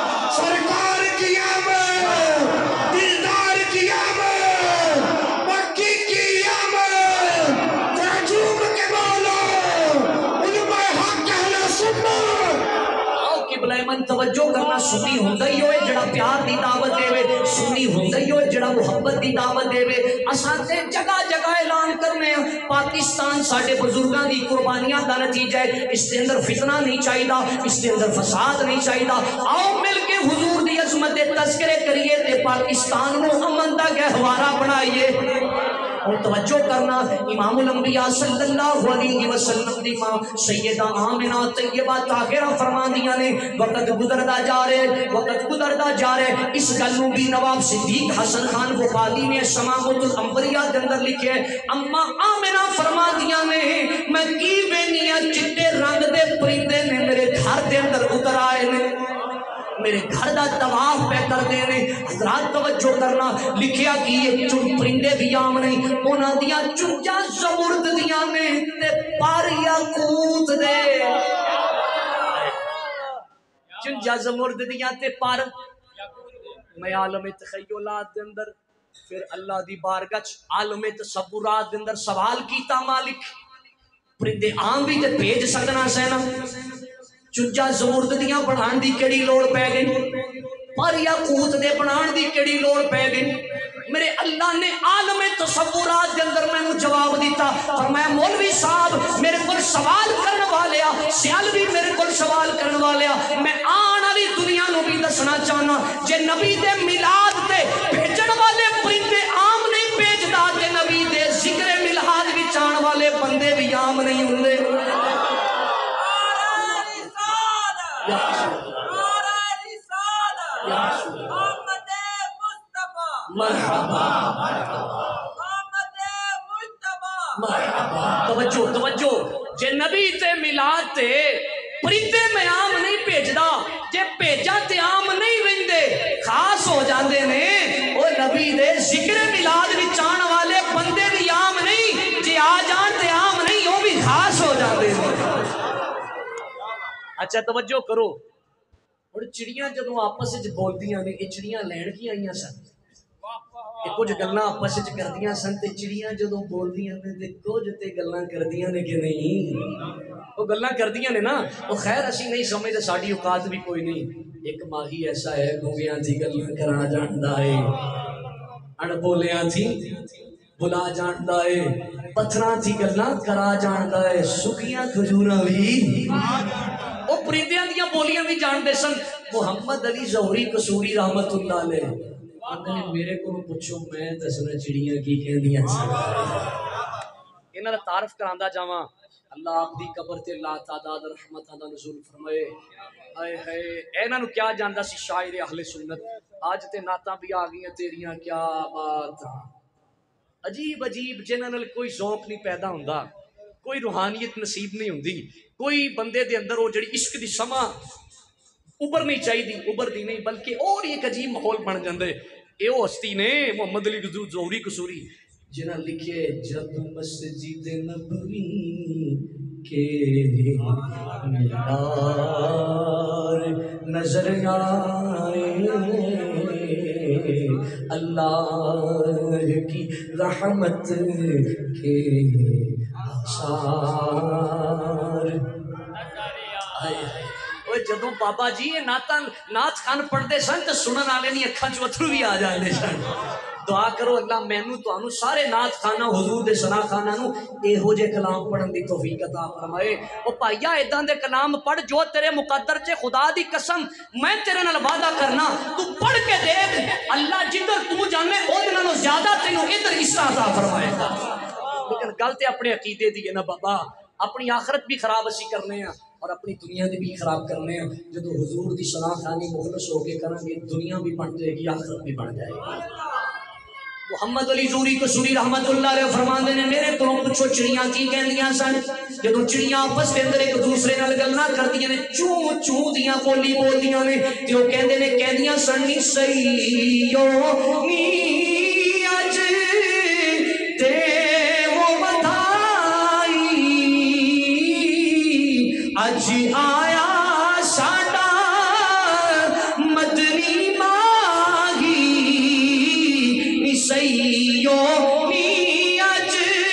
[SPEAKER 2] سرکار کی آمد, دلدار کی آمد, مکی کی آمد, تعجب کے مولا علماء حق اہل سنت.
[SPEAKER 1] آؤ قبلہ من توجہ کرنا, سنی ہوندا ہی ہوئے جڑا پیار دی دعوت دے وے, سنی ہوندا ہی ہوئے جڑا محبت دی دعوت دے وے. اساں تے جگہ جگہ اعلان کرنے ہیں پاکستان ساڈے بزرگاں دی قربانیاں دا نتیجہ ہے. اس دے اندر فتنہ نہیں چاہیدا, اس دے اندر فساد نہیں چاہیدا. آؤ مل کے حضور دی عظمت دے تذکرے کریے تے پاکستان نو امن دا گہوارہ بنائیے. اور توجہ کرنا, امام الانبیاء صلی اللہ علیہ وسلم دی ماں سیدہ آمنہ طیبہ طاہرہ فرماندیاں نے وقت گزردا جا رہے وقت گزردا جا رہے اس گل نو بھی نواب صدیق حسن خان بھوپالی نے شمامۃ الانبریہ دے اندر لکھے. اما آمنہ فرماندیاں نے میں کی وینیاں چٹے رنگ دے پرندے نے میرے گھر دے اندر اتر آئے نے, میرے گھر دا طواف پہ کر دینے. حضرات توجہ کرنا, لکھیا کہ یہ چن پرندے بھی عام نہیں, انہاں دیاں چنجاں زمرد دیاں نے تے پر یاقوت دے. چنجاں زمرد دیاں تے پر. میں عالم تخیلات دے اندر پھر اللہ دی بارگاہ عالم تصورات دے اندر سوال کیتا, مالک پرندے عام بھی تے بھیج سکنا سینا, چنجا زمرد دیاں بنان دی کیڑی لوڑ پہ گئی, پر یاقوت دے بنان دی کیڑی لوڑ پہ گئی. میرے اللہ نے عالم تصورات دے اندر میں نے جواب دیتا, فرمایا مولوی صاحب میرے کو سوال کرنے والیا, سیال بھی میرے کو سوال کرنے والیا, میں آن والی دنیا نو بھی دسنا چاہنا جے نبی دے میلاد تے بھیجن والے پرندے عام نہیں بھیجدا تے نبی دے ذکر میلاد وچ آن والے بندے بھی عام نہیں ہوندے. توجہ توجہ جے نبی تے ملاد تے پرندے میں عام نہیں بھیجدا، جے بھیجا تے عام نہیں ویندے، خاص ہو جاندے نے او نبی دے ذکر ملاد وچ آن والے بندے بھی عام نہیں، جے آ جان تے عام نہیں او بھی خاص ہو جاندے نے۔ اچھا توجہ کرو، اور چڑیاں جدوں آپس وچ بولدیاں نے، یہ چڑیاں لین کی آئیاں سن، کچھ گلاں آپس وچ کردیاں سن تے چڑیاں جدوں بولدیاں نے تے کچھ تے گلاں کردیاں نے کہ نہیں، وہ گلاں کردیاں نے نا، وہ خیر اسی نہیں سمجھتے، ساڈی اوقات بھی کوئی نہیں۔ ایک ماہی ایسا ہے گونگیاں تھی گلاں کرا جاندا ہے، اڑ بولیاں تھی بلا جاندا ہے، پتھراں تھی گلاں کرا جاندا ہے، سکیاں کھجوراں بھی وہ پرندیاں دیاں بولیاں بھی جانتے سن۔ محمد علی ظہری قصوری رحمت اللہ علیہ آندے نے میرے کو پوچھو میں دسنا چڑیاں کی کہندیاں سن۔ انہاں دا تعارف کراندا جاواں، اللہ آپ دی قبر تے لا تعداد رحمتاں دا نزول فرمائے۔ ہائے ہائے انہاں نو کیا جاندا سی شاعر اہل سنت، اج تے نعتاں بھی آ گئیاں تیریاں کیا بات، عجیب عجیب جنہاں نال کوئی ذوق نہیں پیدا ہوندا، کوئی روحانیت نصیب نہیں ہوندی، کوئی بندے دے اندر وہ جڑی عشق دی سما ابر نہیں چاہیے، ابر دی نہیں بلکہ اور ایک عجیب ماحول بن جاندے۔ اے وہ ہستی نے محمد علی ظہری قصوری جنہاں لکھے جب مسجد نبوی کے مینار نظر آئے، اللہ کی رحمت کے آثار۔ جدوں بابا جی یہ نعت خان پڑھتے سن تو سنن والے دی اکھاں چ اتھرو بھی آ جاندے سن۔ دعا کرو اللہ مینوں تانوں سارے نعت خاناں حضور دے ثنا خاناں نو ایہو جے کلام پڑھن دی توفیق عطا فرمائے۔ او بھائیا اداں دے کلام پڑھ جو تیرے مقدر چ، خدا دی قسم میں تیرے نال وعدہ کرنا تو پڑھ کے دیکھ اللہ جدھر تو جانے اودے نالوں زیادہ تینوں ادھر عزت عطا فرمائے گا۔ لیکن گل تے اپنے عقیدے دی ہے نا بابا، اپنی آخرت بھی خراب اسی کرنے ہیں اور اپنی دنیا دی بھی خراب کرنے ہیں۔ جدو حضور دی ثنا خانی مخلص ہو کے کریں گے دنیا بھی بن جائے گی، آخرت بھی بن جائے گی۔ محمد علی ظہری قصوری رحمت اللہ علیہ فرماندے نے میرے کو پوچھو چڑیاں کی کہندیاں سن، جدو چڑیاں آپس کے اندر ایک دوسرے نال گلاں کردیاں نے، چوں چوں دیاں بولی بولدیاں نے تے او کہندے نے کہندیاں سن نی سیو نی اج تے وہ بدھائی اج آیا ساڈا مدنی ماہی نی سیو نی اج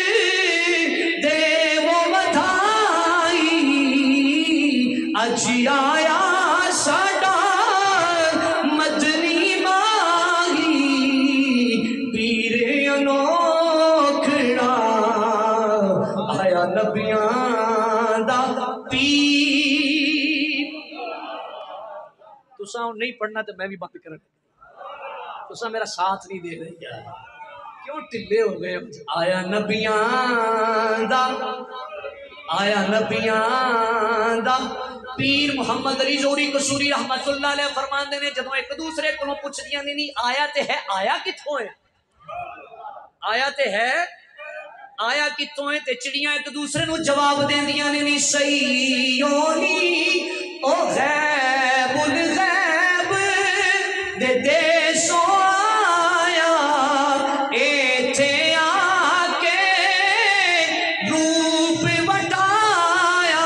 [SPEAKER 1] دے وہ بدھائی اج آیا ساڈا مدنی ماہی پیر انوکھڑا آیا نبیاں دا پیر۔ تساں نہیں پڑھنا تو میں بھی بند کرنا، تساں میرا ساتھ نہیں دے رہے یار، کیوں ٹلے ہو گئے؟ آیا نبیاں دا آیا نبیاں دا پیر محمد علی ظہری قصوری رحمت اللہ علیہ فرماندے نے جدوں ایک دوسرے کو پوچھ دیاں نے نہیں آیا تے ہے، آیا کتھوں ہے، آیا تے ہے آیا کتوں ہے تے چڑیاں ایک دوسرے نو جواب دیندیاں نے نی سیونی او غیب الغیب دے دیسوں آیا ایتھے آ کے روپ وٹایا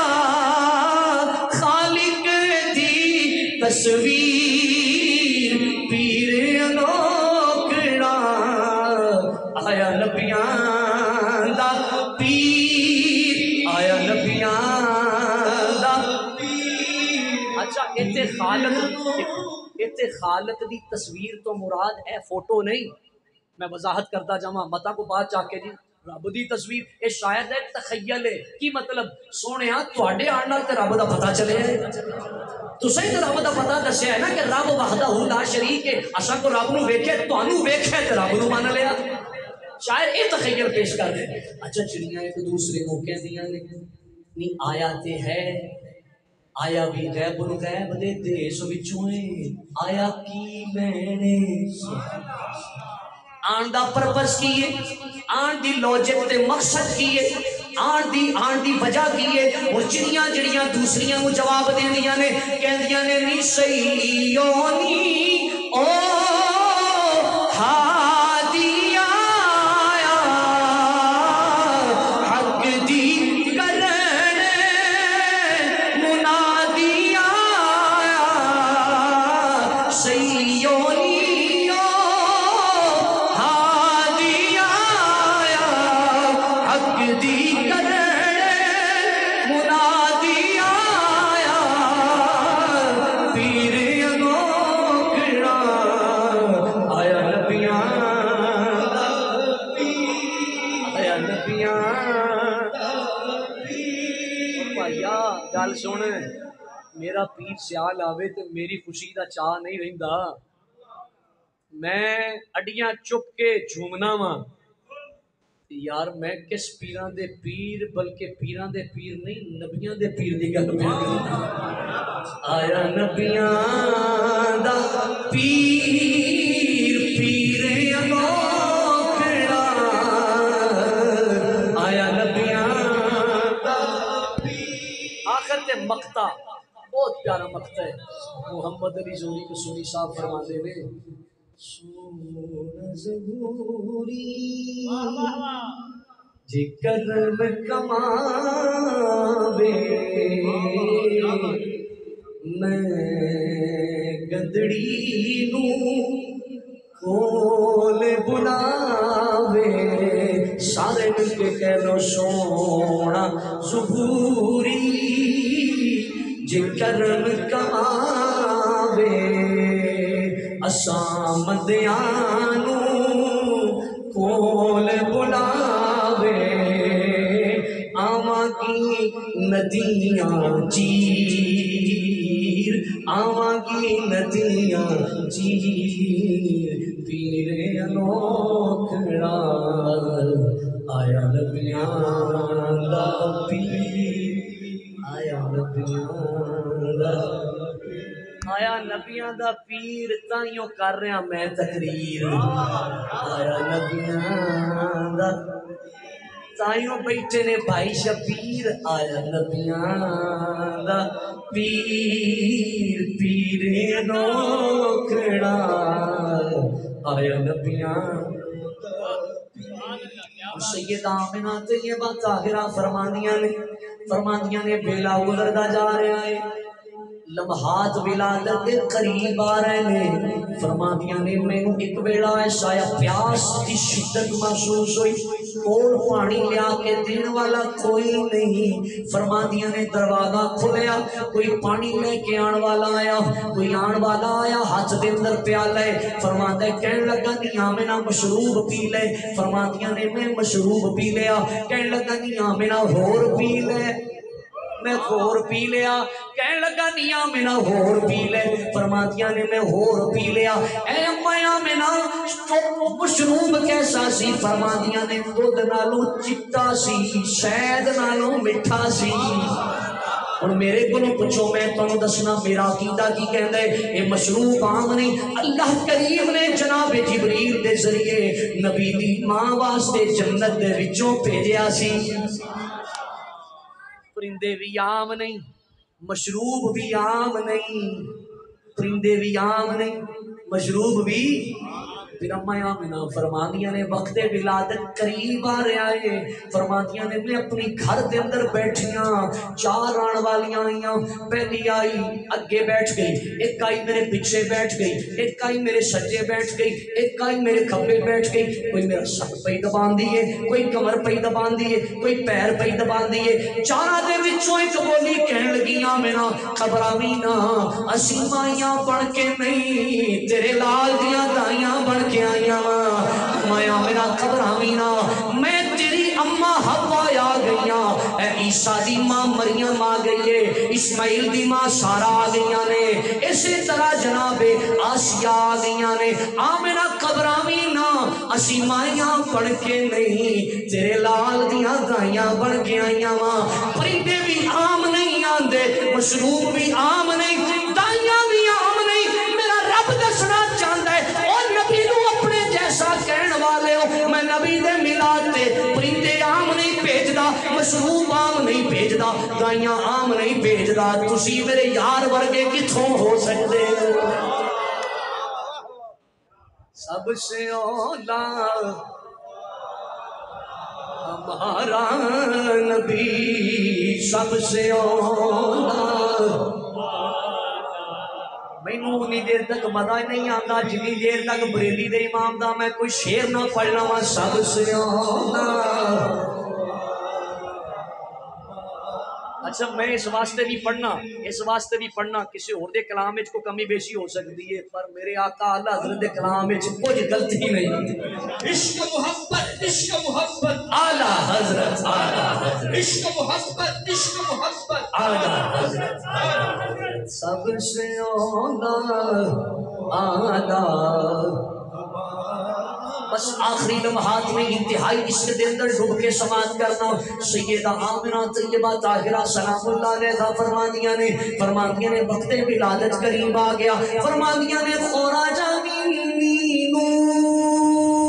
[SPEAKER 1] خالق دی تصویر پیر انوکھڑا آیا نبیاں دا پیر آیا نبیاں دا پیر۔ اچھا ایتھے خالق ایتھے خالق دی تصویر تو مراد اے فوٹو نہیں، میں وضاحت کرتا جاواں متا کو بات چاہ کے جی رب دی تصویر اے شاید ایک تخیل ہے۔ کی مطلب سونیا تواڈے آن نال تے رب دا پتہ چلے، تساں ہی تے رب دا پتہ دسیا ہے نا کہ رب وحدہ لا شریک ہے، اساں کو رب نو ویکھیا تانوں ویکھیا تے رب نو مان لیا، شاعر اے تخیل پیش کر دے۔ اچھا چڑیاں ایک دوسرے کو کہندیاں نے نی آیا تے ہے، آیا بھی غیب الغیب دے دیس وچوں ہے، آیا کی لینے آن دا پرپس کیے آن دی لوجک تے مقصد کیے آن دی آن دی وجہ کیے اور جڑیاں جڑیاں دوسریاں کو جواب دیں دیاں نے کہہ دیاں نے نی سیونی او ہادی آیا حق دی کرن منادی آیا سیونی او ہادی آیا حق دی گل سن میرا پیر سیال آوے تو میری خوشی دا چاہ نہیں رہندا میں اڈیاں چپ کے جھومنا وا یار میں کس پیران دے پیر بلکہ پیران دے پیر نہیں نبیاں دے پیر دی گل آیا نبیاں دا پیر پیر انوکھڑا آیا نبیاں آخر تے مقطع بہت پیارا مقطع ہے محمد علی زوری کو سنی صاحب فرماتے ہوئے سون زبوری جے کرم کماوے میں گدڑی نو کول بلاوے سارے مل کے کہہ لو سونا زبوری جے کرم کماوے اساں مدیانو کول بلاوے آواں کی ندیاں چیر آواں کی ندیاں چیر پیر انوکھڑا آیا نبیاں دا پیر آیا نبیاں دا آیا نبیاں دا پیر تائیوں کر رہا میں تقریر آیا نبیاں دا تائیوں بیٹھے نے بھائی شبیر آیا نبیاں دا پیر پیر انوکھڑا آیا نبیاں سیدہ آمنہ طیبہ طاہرہ فرماندیاں نے فرماندیاں نے بیلا گزردا جا رہا ہے لمحات ولادت کے قریب آ رہے ہیں فرماندیاں نے میں ایک ویلا ایسا یا پیاس کی شدت محسوس ہوئی کول پانی لیا کے دین والا کوئی نہیں فرماندیاں نے دروازہ کھلیا کوئی پانی لے کے آن والا آیا کوئی آن والا آیا ہاتھ دے اندر پیالہ ہے فرماندہ ہے کہنے لگا نہیں آمنہ مشروب پی لے فرماندیاں نے میں مشروب پی لیا کہنے لگا نہیں آمنہ ہور پی لے میں ہور پی لیا کہنے لگا نہیں آمنہ ہور پی لے فرماتیاں نے میں ہور پی لیا اے اماں آمنہ مشروب کیسا سی فرماتیاں نے دودھ نالوں چٹا سی شہد نالوں مٹھا سی اور میرے کو پوچھو میں تمہیں دسنا میرا عقیدہ کی کہندا ہے اے مشروب عام نہیں اللہ کریم نے جناب جبریل دے ذریعے نبی دی ماں واسطے جنت دے وچوں بھیجیا سی پرندے بھی عام نہیں مشروب بھی عام نہیں پرندے بھی عام نہیں مشروب بھی پھر اماں آمنہ فرماندیاں نے وقت ولادت قریب آ رہا ہے فرماندیاں نے میں اپنی گھر دے اندر بیٹھیاں چار آن والیاں آئیاں پہلی آئی اگے بیٹھ گئی ایک آئی میرے پیچھے بیٹھ گئی ایک آئی میرے سجے بیٹھ گئی ایک آئی میرے کھبے بیٹھ گئی کوئی میرا سر پہ دبان دیئے کوئی کمر پہ دبان دیئے کوئی پیر پہ دبان دیئے چارہ دے وچوں ایک بولی کہن لگی آمنہ خبراوینا اسی مائیاں بڑھ کے نہیں تیرے لال دیاں دائیاں بڑھ کے آئیاں میں آمنہ خبراوینا میں تیری اماں حوا آ گئیاں اے عیسیٰ دی ماں مریم آ گئی ہے اسماعیل دی ماں سارا آ گئیاں نے اسی طرح جناب آسیہ آ گئیاں نے آمنہ خبراوینا اسی مائیاں پڑھ کے نہیں تیرے لال دیاں دائیاں بڑھ کے آئیاں پرندے بھی عام نہیں آندے مشروب بھی عام نہیں دائیاں بھی عام نہیں میرا رب دسنا چاہتا ہے اور نبی نو اپنے جیسا کہنے مشروب عام نہیں بھیجدا گائیاں عام نہیں بھیجدا تسی میرے یار ورگے کتھوں ہو سکتے سب سے اولا ہمارا نبی سب سے اولا مینوں انی دیر تک مزہ نہیں آتا جنی دیر تک بریلی دے امام دا میں کوئی شعر نہ پڑھنا وا سب سے اولا اچھا میں اس واسطے بھی پڑھنا اس واسطے بھی پڑھنا کسی اور دے کلام وچ کو کمی بیشی ہو سکتی ہے پر میرے آقا اعلی حضرت دے کلام وچ کوئی غلطی نہیں
[SPEAKER 2] عشق محبت عشق محبت
[SPEAKER 1] اعلی حضرت اعلی حضرت
[SPEAKER 2] عشق محبت عشق محبت
[SPEAKER 1] اعلی حضرت سب سے اولا اعلی بس آخری لمحات میں انتہائی عشق دے اندر ڈوب کے سماعت کرنا سیدہ آمنہ طیبہ طاہرہ سلام اللہ علیہا فرماندیاں نے فرماندیاں نے وقت ولادت قریب آ گیا فرماندیاں نے خراجہ منی نور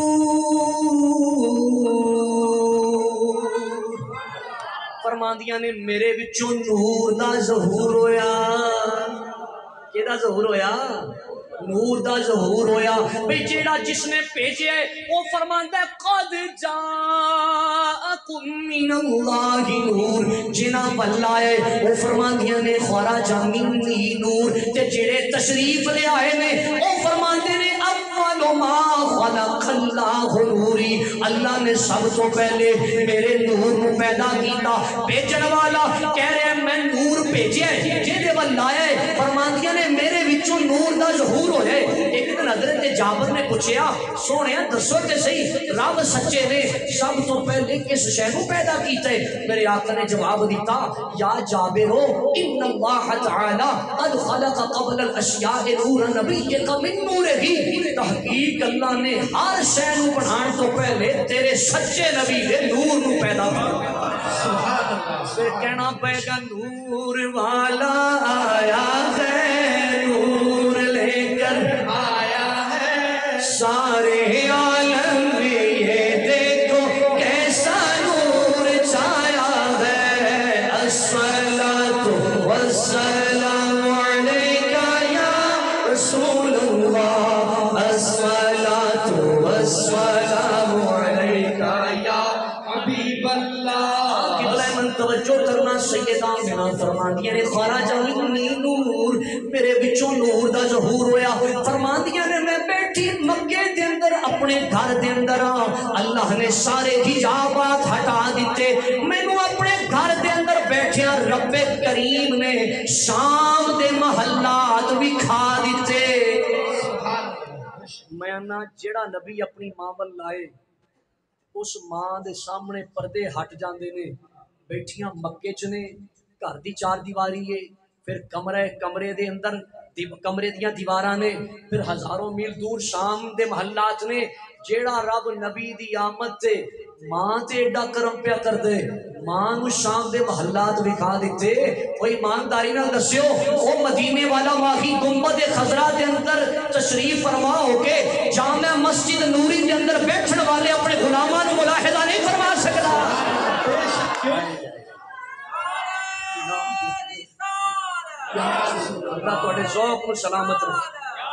[SPEAKER 1] فرماندیاں نے میرے بچوں نور دا ظہور ہویا کہ دا ظہور ہویا نور دا ظہور ہویا بھئی جیڑا جس نے بھیجے وہ فرماندا ہے قد جاءکم من اللہ نور جنا بلا ہے وہ فرماندیاں نے خراج منی نور تے جڑے تشریف لے آئے نے وہ فرماندے نے اول ما خلق اللہ نوری اللہ نے سب تو پہلے میرے نور کو پیدا کیتا بھیجن والا کہہ رہے ہیں میں نور بھیجیا جے ول آئے فرماندیاں نے میرے وچوں نور دا ظہور ہو جائے ایک دن حضرت جابر نے پوچھیا سونے دسو تے صحیح رب سچے نے سب تو پہلے کس شے کو پیدا کیتا ہے میرے آقا نے جواب دیتا یا جابر ان اللہ تعالی قد خلق قبل الاشیاء نور نبیک من نورہ تحقیق اللہ نے ہر شے کو بنان تو پہلے تیرے سچے نبی دے نور کو پیدا کیا سبحان اللہ پھر کہنا پے گا نور والا آیا ہے نور لے کر آیا ہے سارے عالم میں یہ دیکھو کیسا نور چھایا ہے الصلاۃ والسلام علیک یا رسول اللہ الصلاۃ والسلام علیک یا حبیب اللہ توجہ کرنا سیدہ آمنہ فرماندیاں نے خراج منی نور میرے بچوں نور دا ظہور ہویا فرماندیاں نے میں بیٹھی مکے دے اندر اپنے گھر دے اندر اللہ نے سارے حجابات ہٹا دیتے مینوں اپنے گھر دے اندر بیٹھیا رب کریم نے شام دے محلات بھی کھا دیتے میں نہ جڑا نبی اپنی ماں ول لائے اس ماں دے سامنے پردے ہٹ جاندے نے بیٹھیاں مکے چ نے گھر دی چار دیواری ہے پھر کمرے کمرے دے اندر کمرے دیاں دیواراں نے پھر ہزاروں میل دور شام دے محلات نے جیڑا رب نبی دی آمد تے ماں تے ایڈا کرم پیا کر دے ماں نو شام دے محلات دکھا دیتے کوئی ایمانداری نال دسیو او مدینے والا واہی گنبد خضرا دے اندر تشریف فرما ہو کے جامع مسجد نوری دے اندر بیٹھن والے اپنے غلاماں نو ملاحظہ نہیں فرما سکدا اللہ تواڈے ذوق نو سلامت رکھے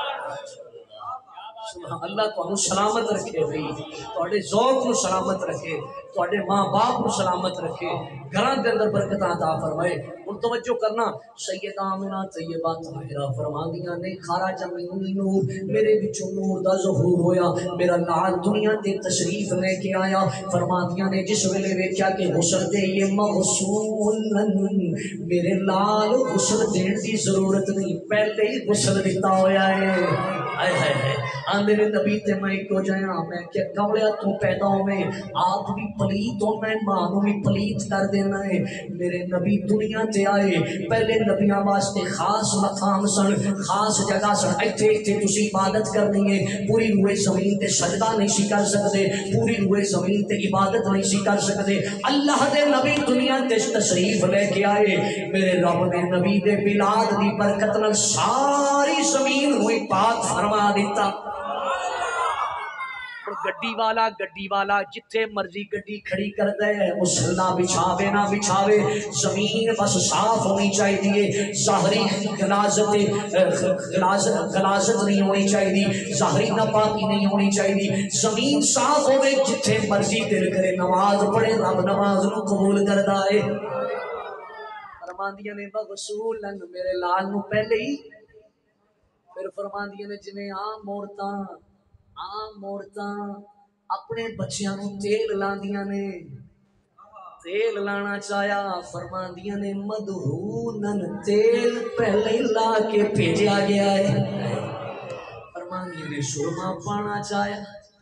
[SPEAKER 1] اللہ تانوں سلامت رکھے بھائی تواڈے ذوق نو سلامت رکھے تواڈے ماں باپ نو سلامت رکھے گھراں دے اندر برکتاں عطا فرمائے ہن توجہ کرنا سیدہ آمنہ طیبہ طاہرہ فرماندیاں نے خراج منی نور میرے وچوں نور دا ظہور ہویا میرا لال دنیا تے تشریف لے کے آیا فرماندیاں نے جس ویلے ویکھیا کہ غسل دے یہ مغسول میرے لال غسل دین دی ضرورت نہیں پہلے ہی غسل دیتا ہویا ہے آئے ہائے ہائے آندے نے نبی تے میں کو جایا میں کہ کولیا تو پیدا ہوئے آپ بھی پلیت ہونا ہے ماں بھی پلیت کر دینا ہے میرے نبی دنیا تے آئے پہلے نبیاں واسطے خاص مقام سن خاص جگہ سن ایتھے ایتھے تسی عبادت کرنی ہے پوری روئے زمین تے سجدہ نہیں سی کر سکتے پوری روئے زمین تے عبادت نہیں سی کر سکتے اللہ دے نبی دنیا تے تشریف لے کے آئے میرے رب نے نبی دے بلاد دی برکت نال ساری زمین ہوئی پاک فرما دیتا گڈی والا گڈی والا جتھے مرضی گڈی کھڑی کر دے مسلا بچھاوے نہ بچھاوے زمین بس صاف ہونی چاہیے ظاہری غلاظت غلاظت غلاظت نہیں ہونی چاہیے ظاہری ناپاکی نہیں ہونی چاہیے زمین صاف ہوئے جتھے مرضی دل کرے نماز پڑھے رب نماز نو قبول کردا ہے فرماندیاں نے مغسولن میرے لال نو پہلے ہی پھر فرماندیاں نے جویں عام عورتاں عام عورتاں اپنے بچیاں نو تیل لاندیاں نے تیل لانا چاہیا فرماندیاں نے مدہونن تیل پہلے لا کے بھیجا گیا ہے فرماندیاں نے سرما پانا چاہیا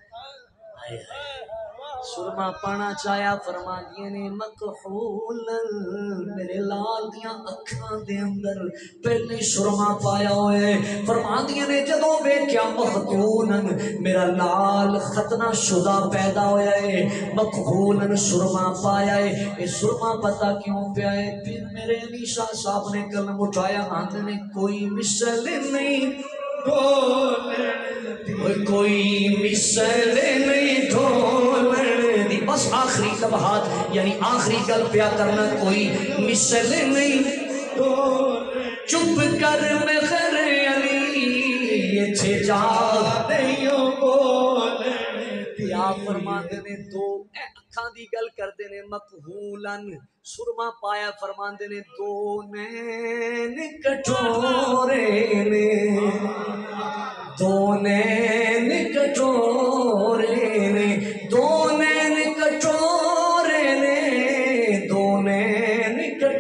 [SPEAKER 1] سرما پانا چاہیا فرماندیاں نے مکحولن میرے لال دیاں اکھاں دے اندر پہلے سرما پایا ہوئے فرماندیاں نے جدوں ویکھیا مختونن میرا لال ختنہ شدہ پیدا ہویا ہے مکحولن سرما پایا ہے یہ سرما پتہ کیوں پیا ہے پھر میرے علی شاہ صاحب نے قلم اٹھایا آندے نے کوئی مثل نہیں ڈھولن کوئی مثل نہیں ڈھولن دی بس آخری لمحات یعنی آخری گل پیا کرنا کوئی مثل نہیں چپ کر میں خیر علی یہ چھے جا نہیں بولن پیا فرماندے نے دو اکھاں دی گل کردے نے مکحولن سرما پایا فرماندے نے دو نین کٹورے نے دو نین کٹورے نے دو نین کٹورے نے دو نین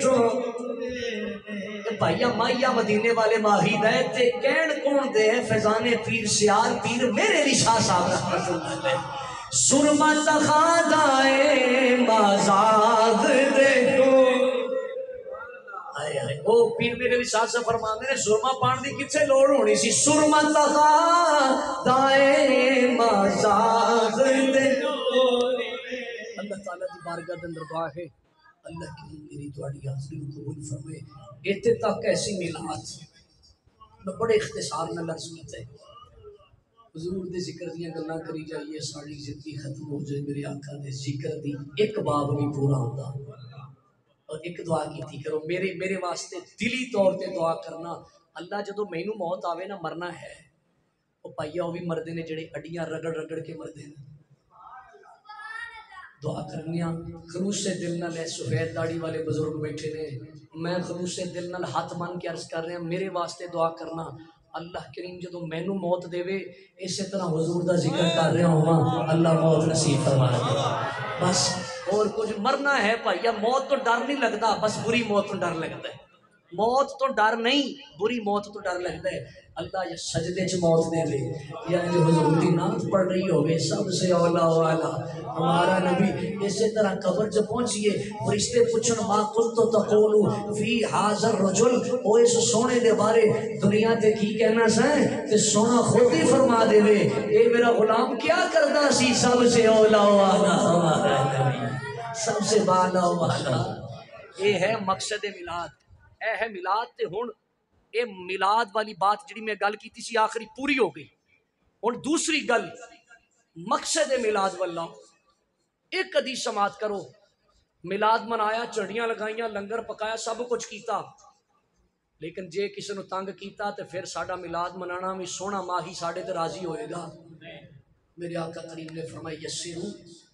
[SPEAKER 1] کٹورے بھائیا مائیا مدینے والے ماہی دے تے کہن کون دے فیضان پیر سیال پیر میرے علی شاہ صاحب رحمت اللہ علیہ سرما تخادائے مازاد دیکھو آئے آئے او پیر میرے علی شاہ صاحب فرماندے نے سرما پان دی کتھے لوڑ ہونی سی سرما تخادائے مازاد دیکھو اللہ تعالیٰ دی بارگاہ دے اندر دعا ہے اللہ کی میری دعائی حاضری کو قبول فرمائے ایتے تک ایسی میلاد میں بڑے اختصار نہ لرز کیتا ہے حضور دے ذکر دیاں گلاں کری جائیے ساری زندگی ختم ہو جائے میرے آقا دے ذکر دی ایک باب نہیں پورا ہوتا اور ایک دعا کیتی کرو میرے میرے واسطے دلی طور تے دعا کرنا اللہ جدو مینوں موت آوے نہ مرنا ہے وہ پائیا وہ بھی مردے نے جڑے اڈیاں رگڑ رگڑ کے مردے نے دعا کرنیاں خلوص دل نال ہے سفید داڑھی والے بزرگ بیٹھے نے میں خلوص دل نال ہاتھ مان کے عرض کر رہا ہوں میرے واسطے دعا کرنا اللہ کریم جدو مینوں موت دے وے اسی طرح حضور دا ذکر کر رہا ہوں اللہ موت نصیب فرما دے بس اور کچھ مرنا ہے بھائیا موت تو ڈر نہیں لگتا بس بری موت تو ڈر لگتا ہے موت تو ڈر نہیں بری موت تو ڈر لگتا ہے اللہ یا سجدے چ موت دے لے یا جو حضور دی نعت پڑھ رہی ہوگی سب سے اولا والا ہمارا نبی اسی طرح قبر جب پہنچیے فرشتے پوچھن ما قلت تقولو فی حاضر رجل او اس سونے دے بارے دنیا تے کی کہنا سائیں تے سونا خود ہی فرما دے وے اے میرا غلام کیا کردا سی سب سے اولا والا ہمارا نبی سب سے بالا والا اے ہے مقصد میلاد اے ہے میلاد تے ہن اے میلاد والی بات جڑی میں گل کیتی سی آخری پوری ہو گئی ہن دوسری گل مقصد میلاد واللہ ایک حدیث سماعت کرو میلاد منایا چڑیاں لگائیاں لنگر پکایا سب کچھ کیتا لیکن جے کسی نو تنگ کیتا تے پھر ساڈا میلاد منانا بھی سونا ماہی ساڈے تے راضی ہوئے گا میرے آقا کریم نے فرمایا یسرو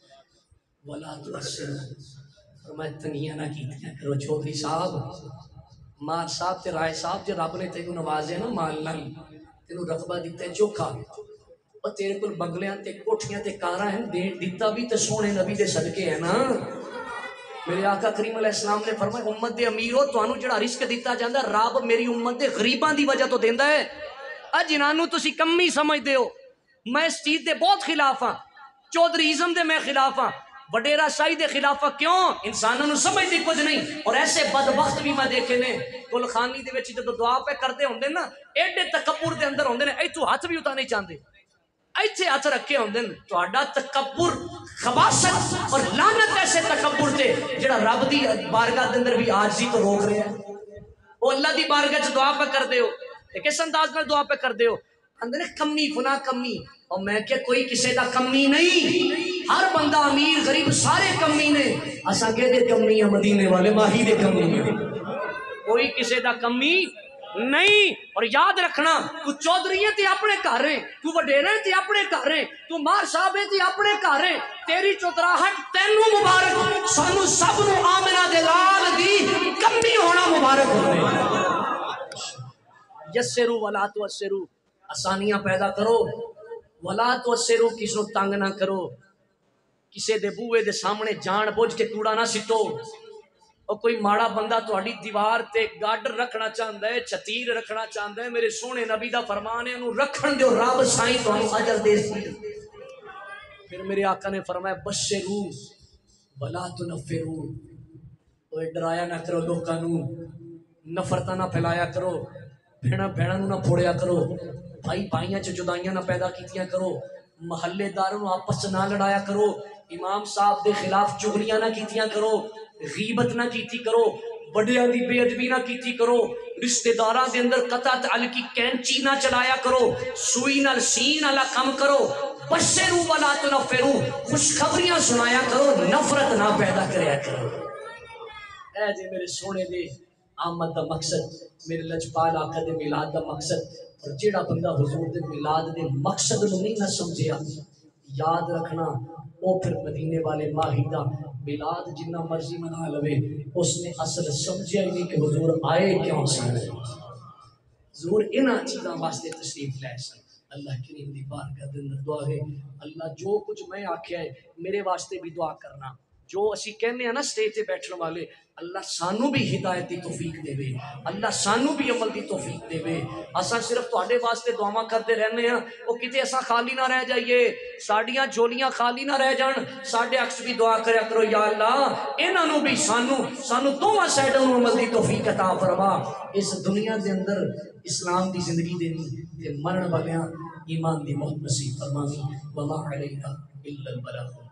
[SPEAKER 1] ولا تعسرو فرمایا تنگیاں نہ کیتیاں کرو چودھری صاحب مار صاحب تے رائے صاحب جے رب نے تینوں نوازے نا مال نال تینوں رقبہ دیتا ہے چوکھا اور تیرے کل بنگلیاں تے کوٹھیاں تے کاراں ہیں دے دیتا بھی تے سونے نبی دے صدقے ہیں نا میرے آقا کریم علیہ السلام نے فرمایا امت دے امیرو تانوں جڑا رزق دیتا جاندا رب میری امت دے غریباں دی وجہ تو دیندا ہے اج جنہاں تسی کمی سمجھدے ہو میں اس چیز دے بہت خلاف ہاں چودھریزم دے میں خلاف ہاں وڈیرا شاہی دے خلاف کیوں انسانوں نے سمجھ دی کچھ نہیں اور ایسے بدبخت بھی میں دیکھے نے کل خانی دے وچ جدوں دعا پہ کرتے ہوندے نا ایڈے تکبر دے اندر ہوندے نے ایتھوں ہاتھ بھی اٹھا نہیں چاہندے ایتھے ہاتھ رکھے ہوندے نے تہاڈا تکبر خباثت اور لعنت ایسے تکبر تے جڑا رب دی بارگاہ دے اندر بھی عاجزی تو روک رہا ہے او اللہ دی بارگاہ وچ دعا پہ کردے ہو تے کس انداز نال دعا پہ کردے ہو اندر کمی فنا کمی، اور میں کہ کوئی کسی دا کمی نہیں، ہر بندہ امیر غریب سارے کمی نے، اساں کہ دے کمی ہیں مدینے والے ماہی دے کمی ہیں، کوئی کسی دا کمی نہیں۔ اور یاد رکھنا تو چودھریاں تے اپنے گھر ہیں، تو وڈیرے تے اپنے گھر ہیں، تو مار صاحب تے اپنے گھر ہیں، تیری چودراہٹ تینوں مبارک، سانو سب نو آمنہ دے لال دی کمی ہونا مبارک ہونے۔ یسرو ولا تعسرو، آسانیاں پیدا کرو، ولا تعسرو، کسی نو تنگ نہ کرو، کسی دے بوئے دے سامنے جان بوجھ کے کوڑا نہ سٹو۔ اور کوئی ماڑا بندہ تہاڈی دیوار تے گاڈر رکھنا چاہندا ہے، چھتیر رکھنا چاہندا ہے، میرے سونے نبی دا فرمان ہے انہوں رکھن دیو، رب سائیں تانوں اجر دے سی۔ پھر میرے آقا نے فرمایا بشرو ولا تنفرو، اوے ڈرایا نہ کرو لوکاں نوں، نفرتاں نہ پھیلایا کرو، بھیڑاں بھیڑاں نوں نہ پھوڑیا کرو، بھائی بھائیاں چ جدائیاں نہ پیدا کیتیاں کرو، محلے داروں نوں آپس نہ لڑایا کرو، امام صاحب دے خلاف چغلیاں نہ کیتیاں کرو، غیبت نہ کیتی کرو، بڑیاں دی بے ادبی نہ کیتی کرو، رشتہ داراں دے اندر قطع تعلقی کینچی نہ چلایا کرو، سوئی نال سین والا کم کرو، بشرو ولا تنفرو، خوشخبریاں سنایا کرو، نفرت نہ پیدا کریا کرو۔ اے جے میرے سونے دے آمد دا مقصد، میرے لجپال آقا دے میلاد دا مقصد، اور جیڑا بندہ حضور دے میلاد دے مقصد نو نہیں نہ سمجھیا، یاد رکھنا وہ پھر مدینے والے ماہی دا میلاد جنہ مرضی منا لوے، اس نے اصل سمجھیا ہی نہیں کہ حضور آئے کیوں سن، حضور انہاں چیزاں واسطے تشریف لائے سن۔ اللہ کریم دی بارگاہ دے اندر دعا ہے، اللہ جو کچھ میں آکھیا ہے میرے واسطے بھی دعا کرنا، جو اسی کہنے ہیں نا سٹیج تے بیٹھنے والے، اللہ سانو بھی ہدایت دی توفیق دے وے، اللہ سانو بھی عمل دی توفیق دے وے۔ اساں صرف تواڈے واسطے دعاواں کرتے رہنے ہیں، وہ کتے اساں خالی نہ رہ جائیے، ساڈیاں جولیاں خالی نہ رہ جان، ساڈے عکس بھی دعا کریا کرو یا اللہ انہاں نو بھی سانو سانو دوواں سائیڈاں نوں عمل دی توفیق عطا فرما، اس دنیا دے اندر اسلام دی زندگی دینی تے مرن والیاں ایمان دی موت نصیب فرمانی، وما علینا الا البلاغ۔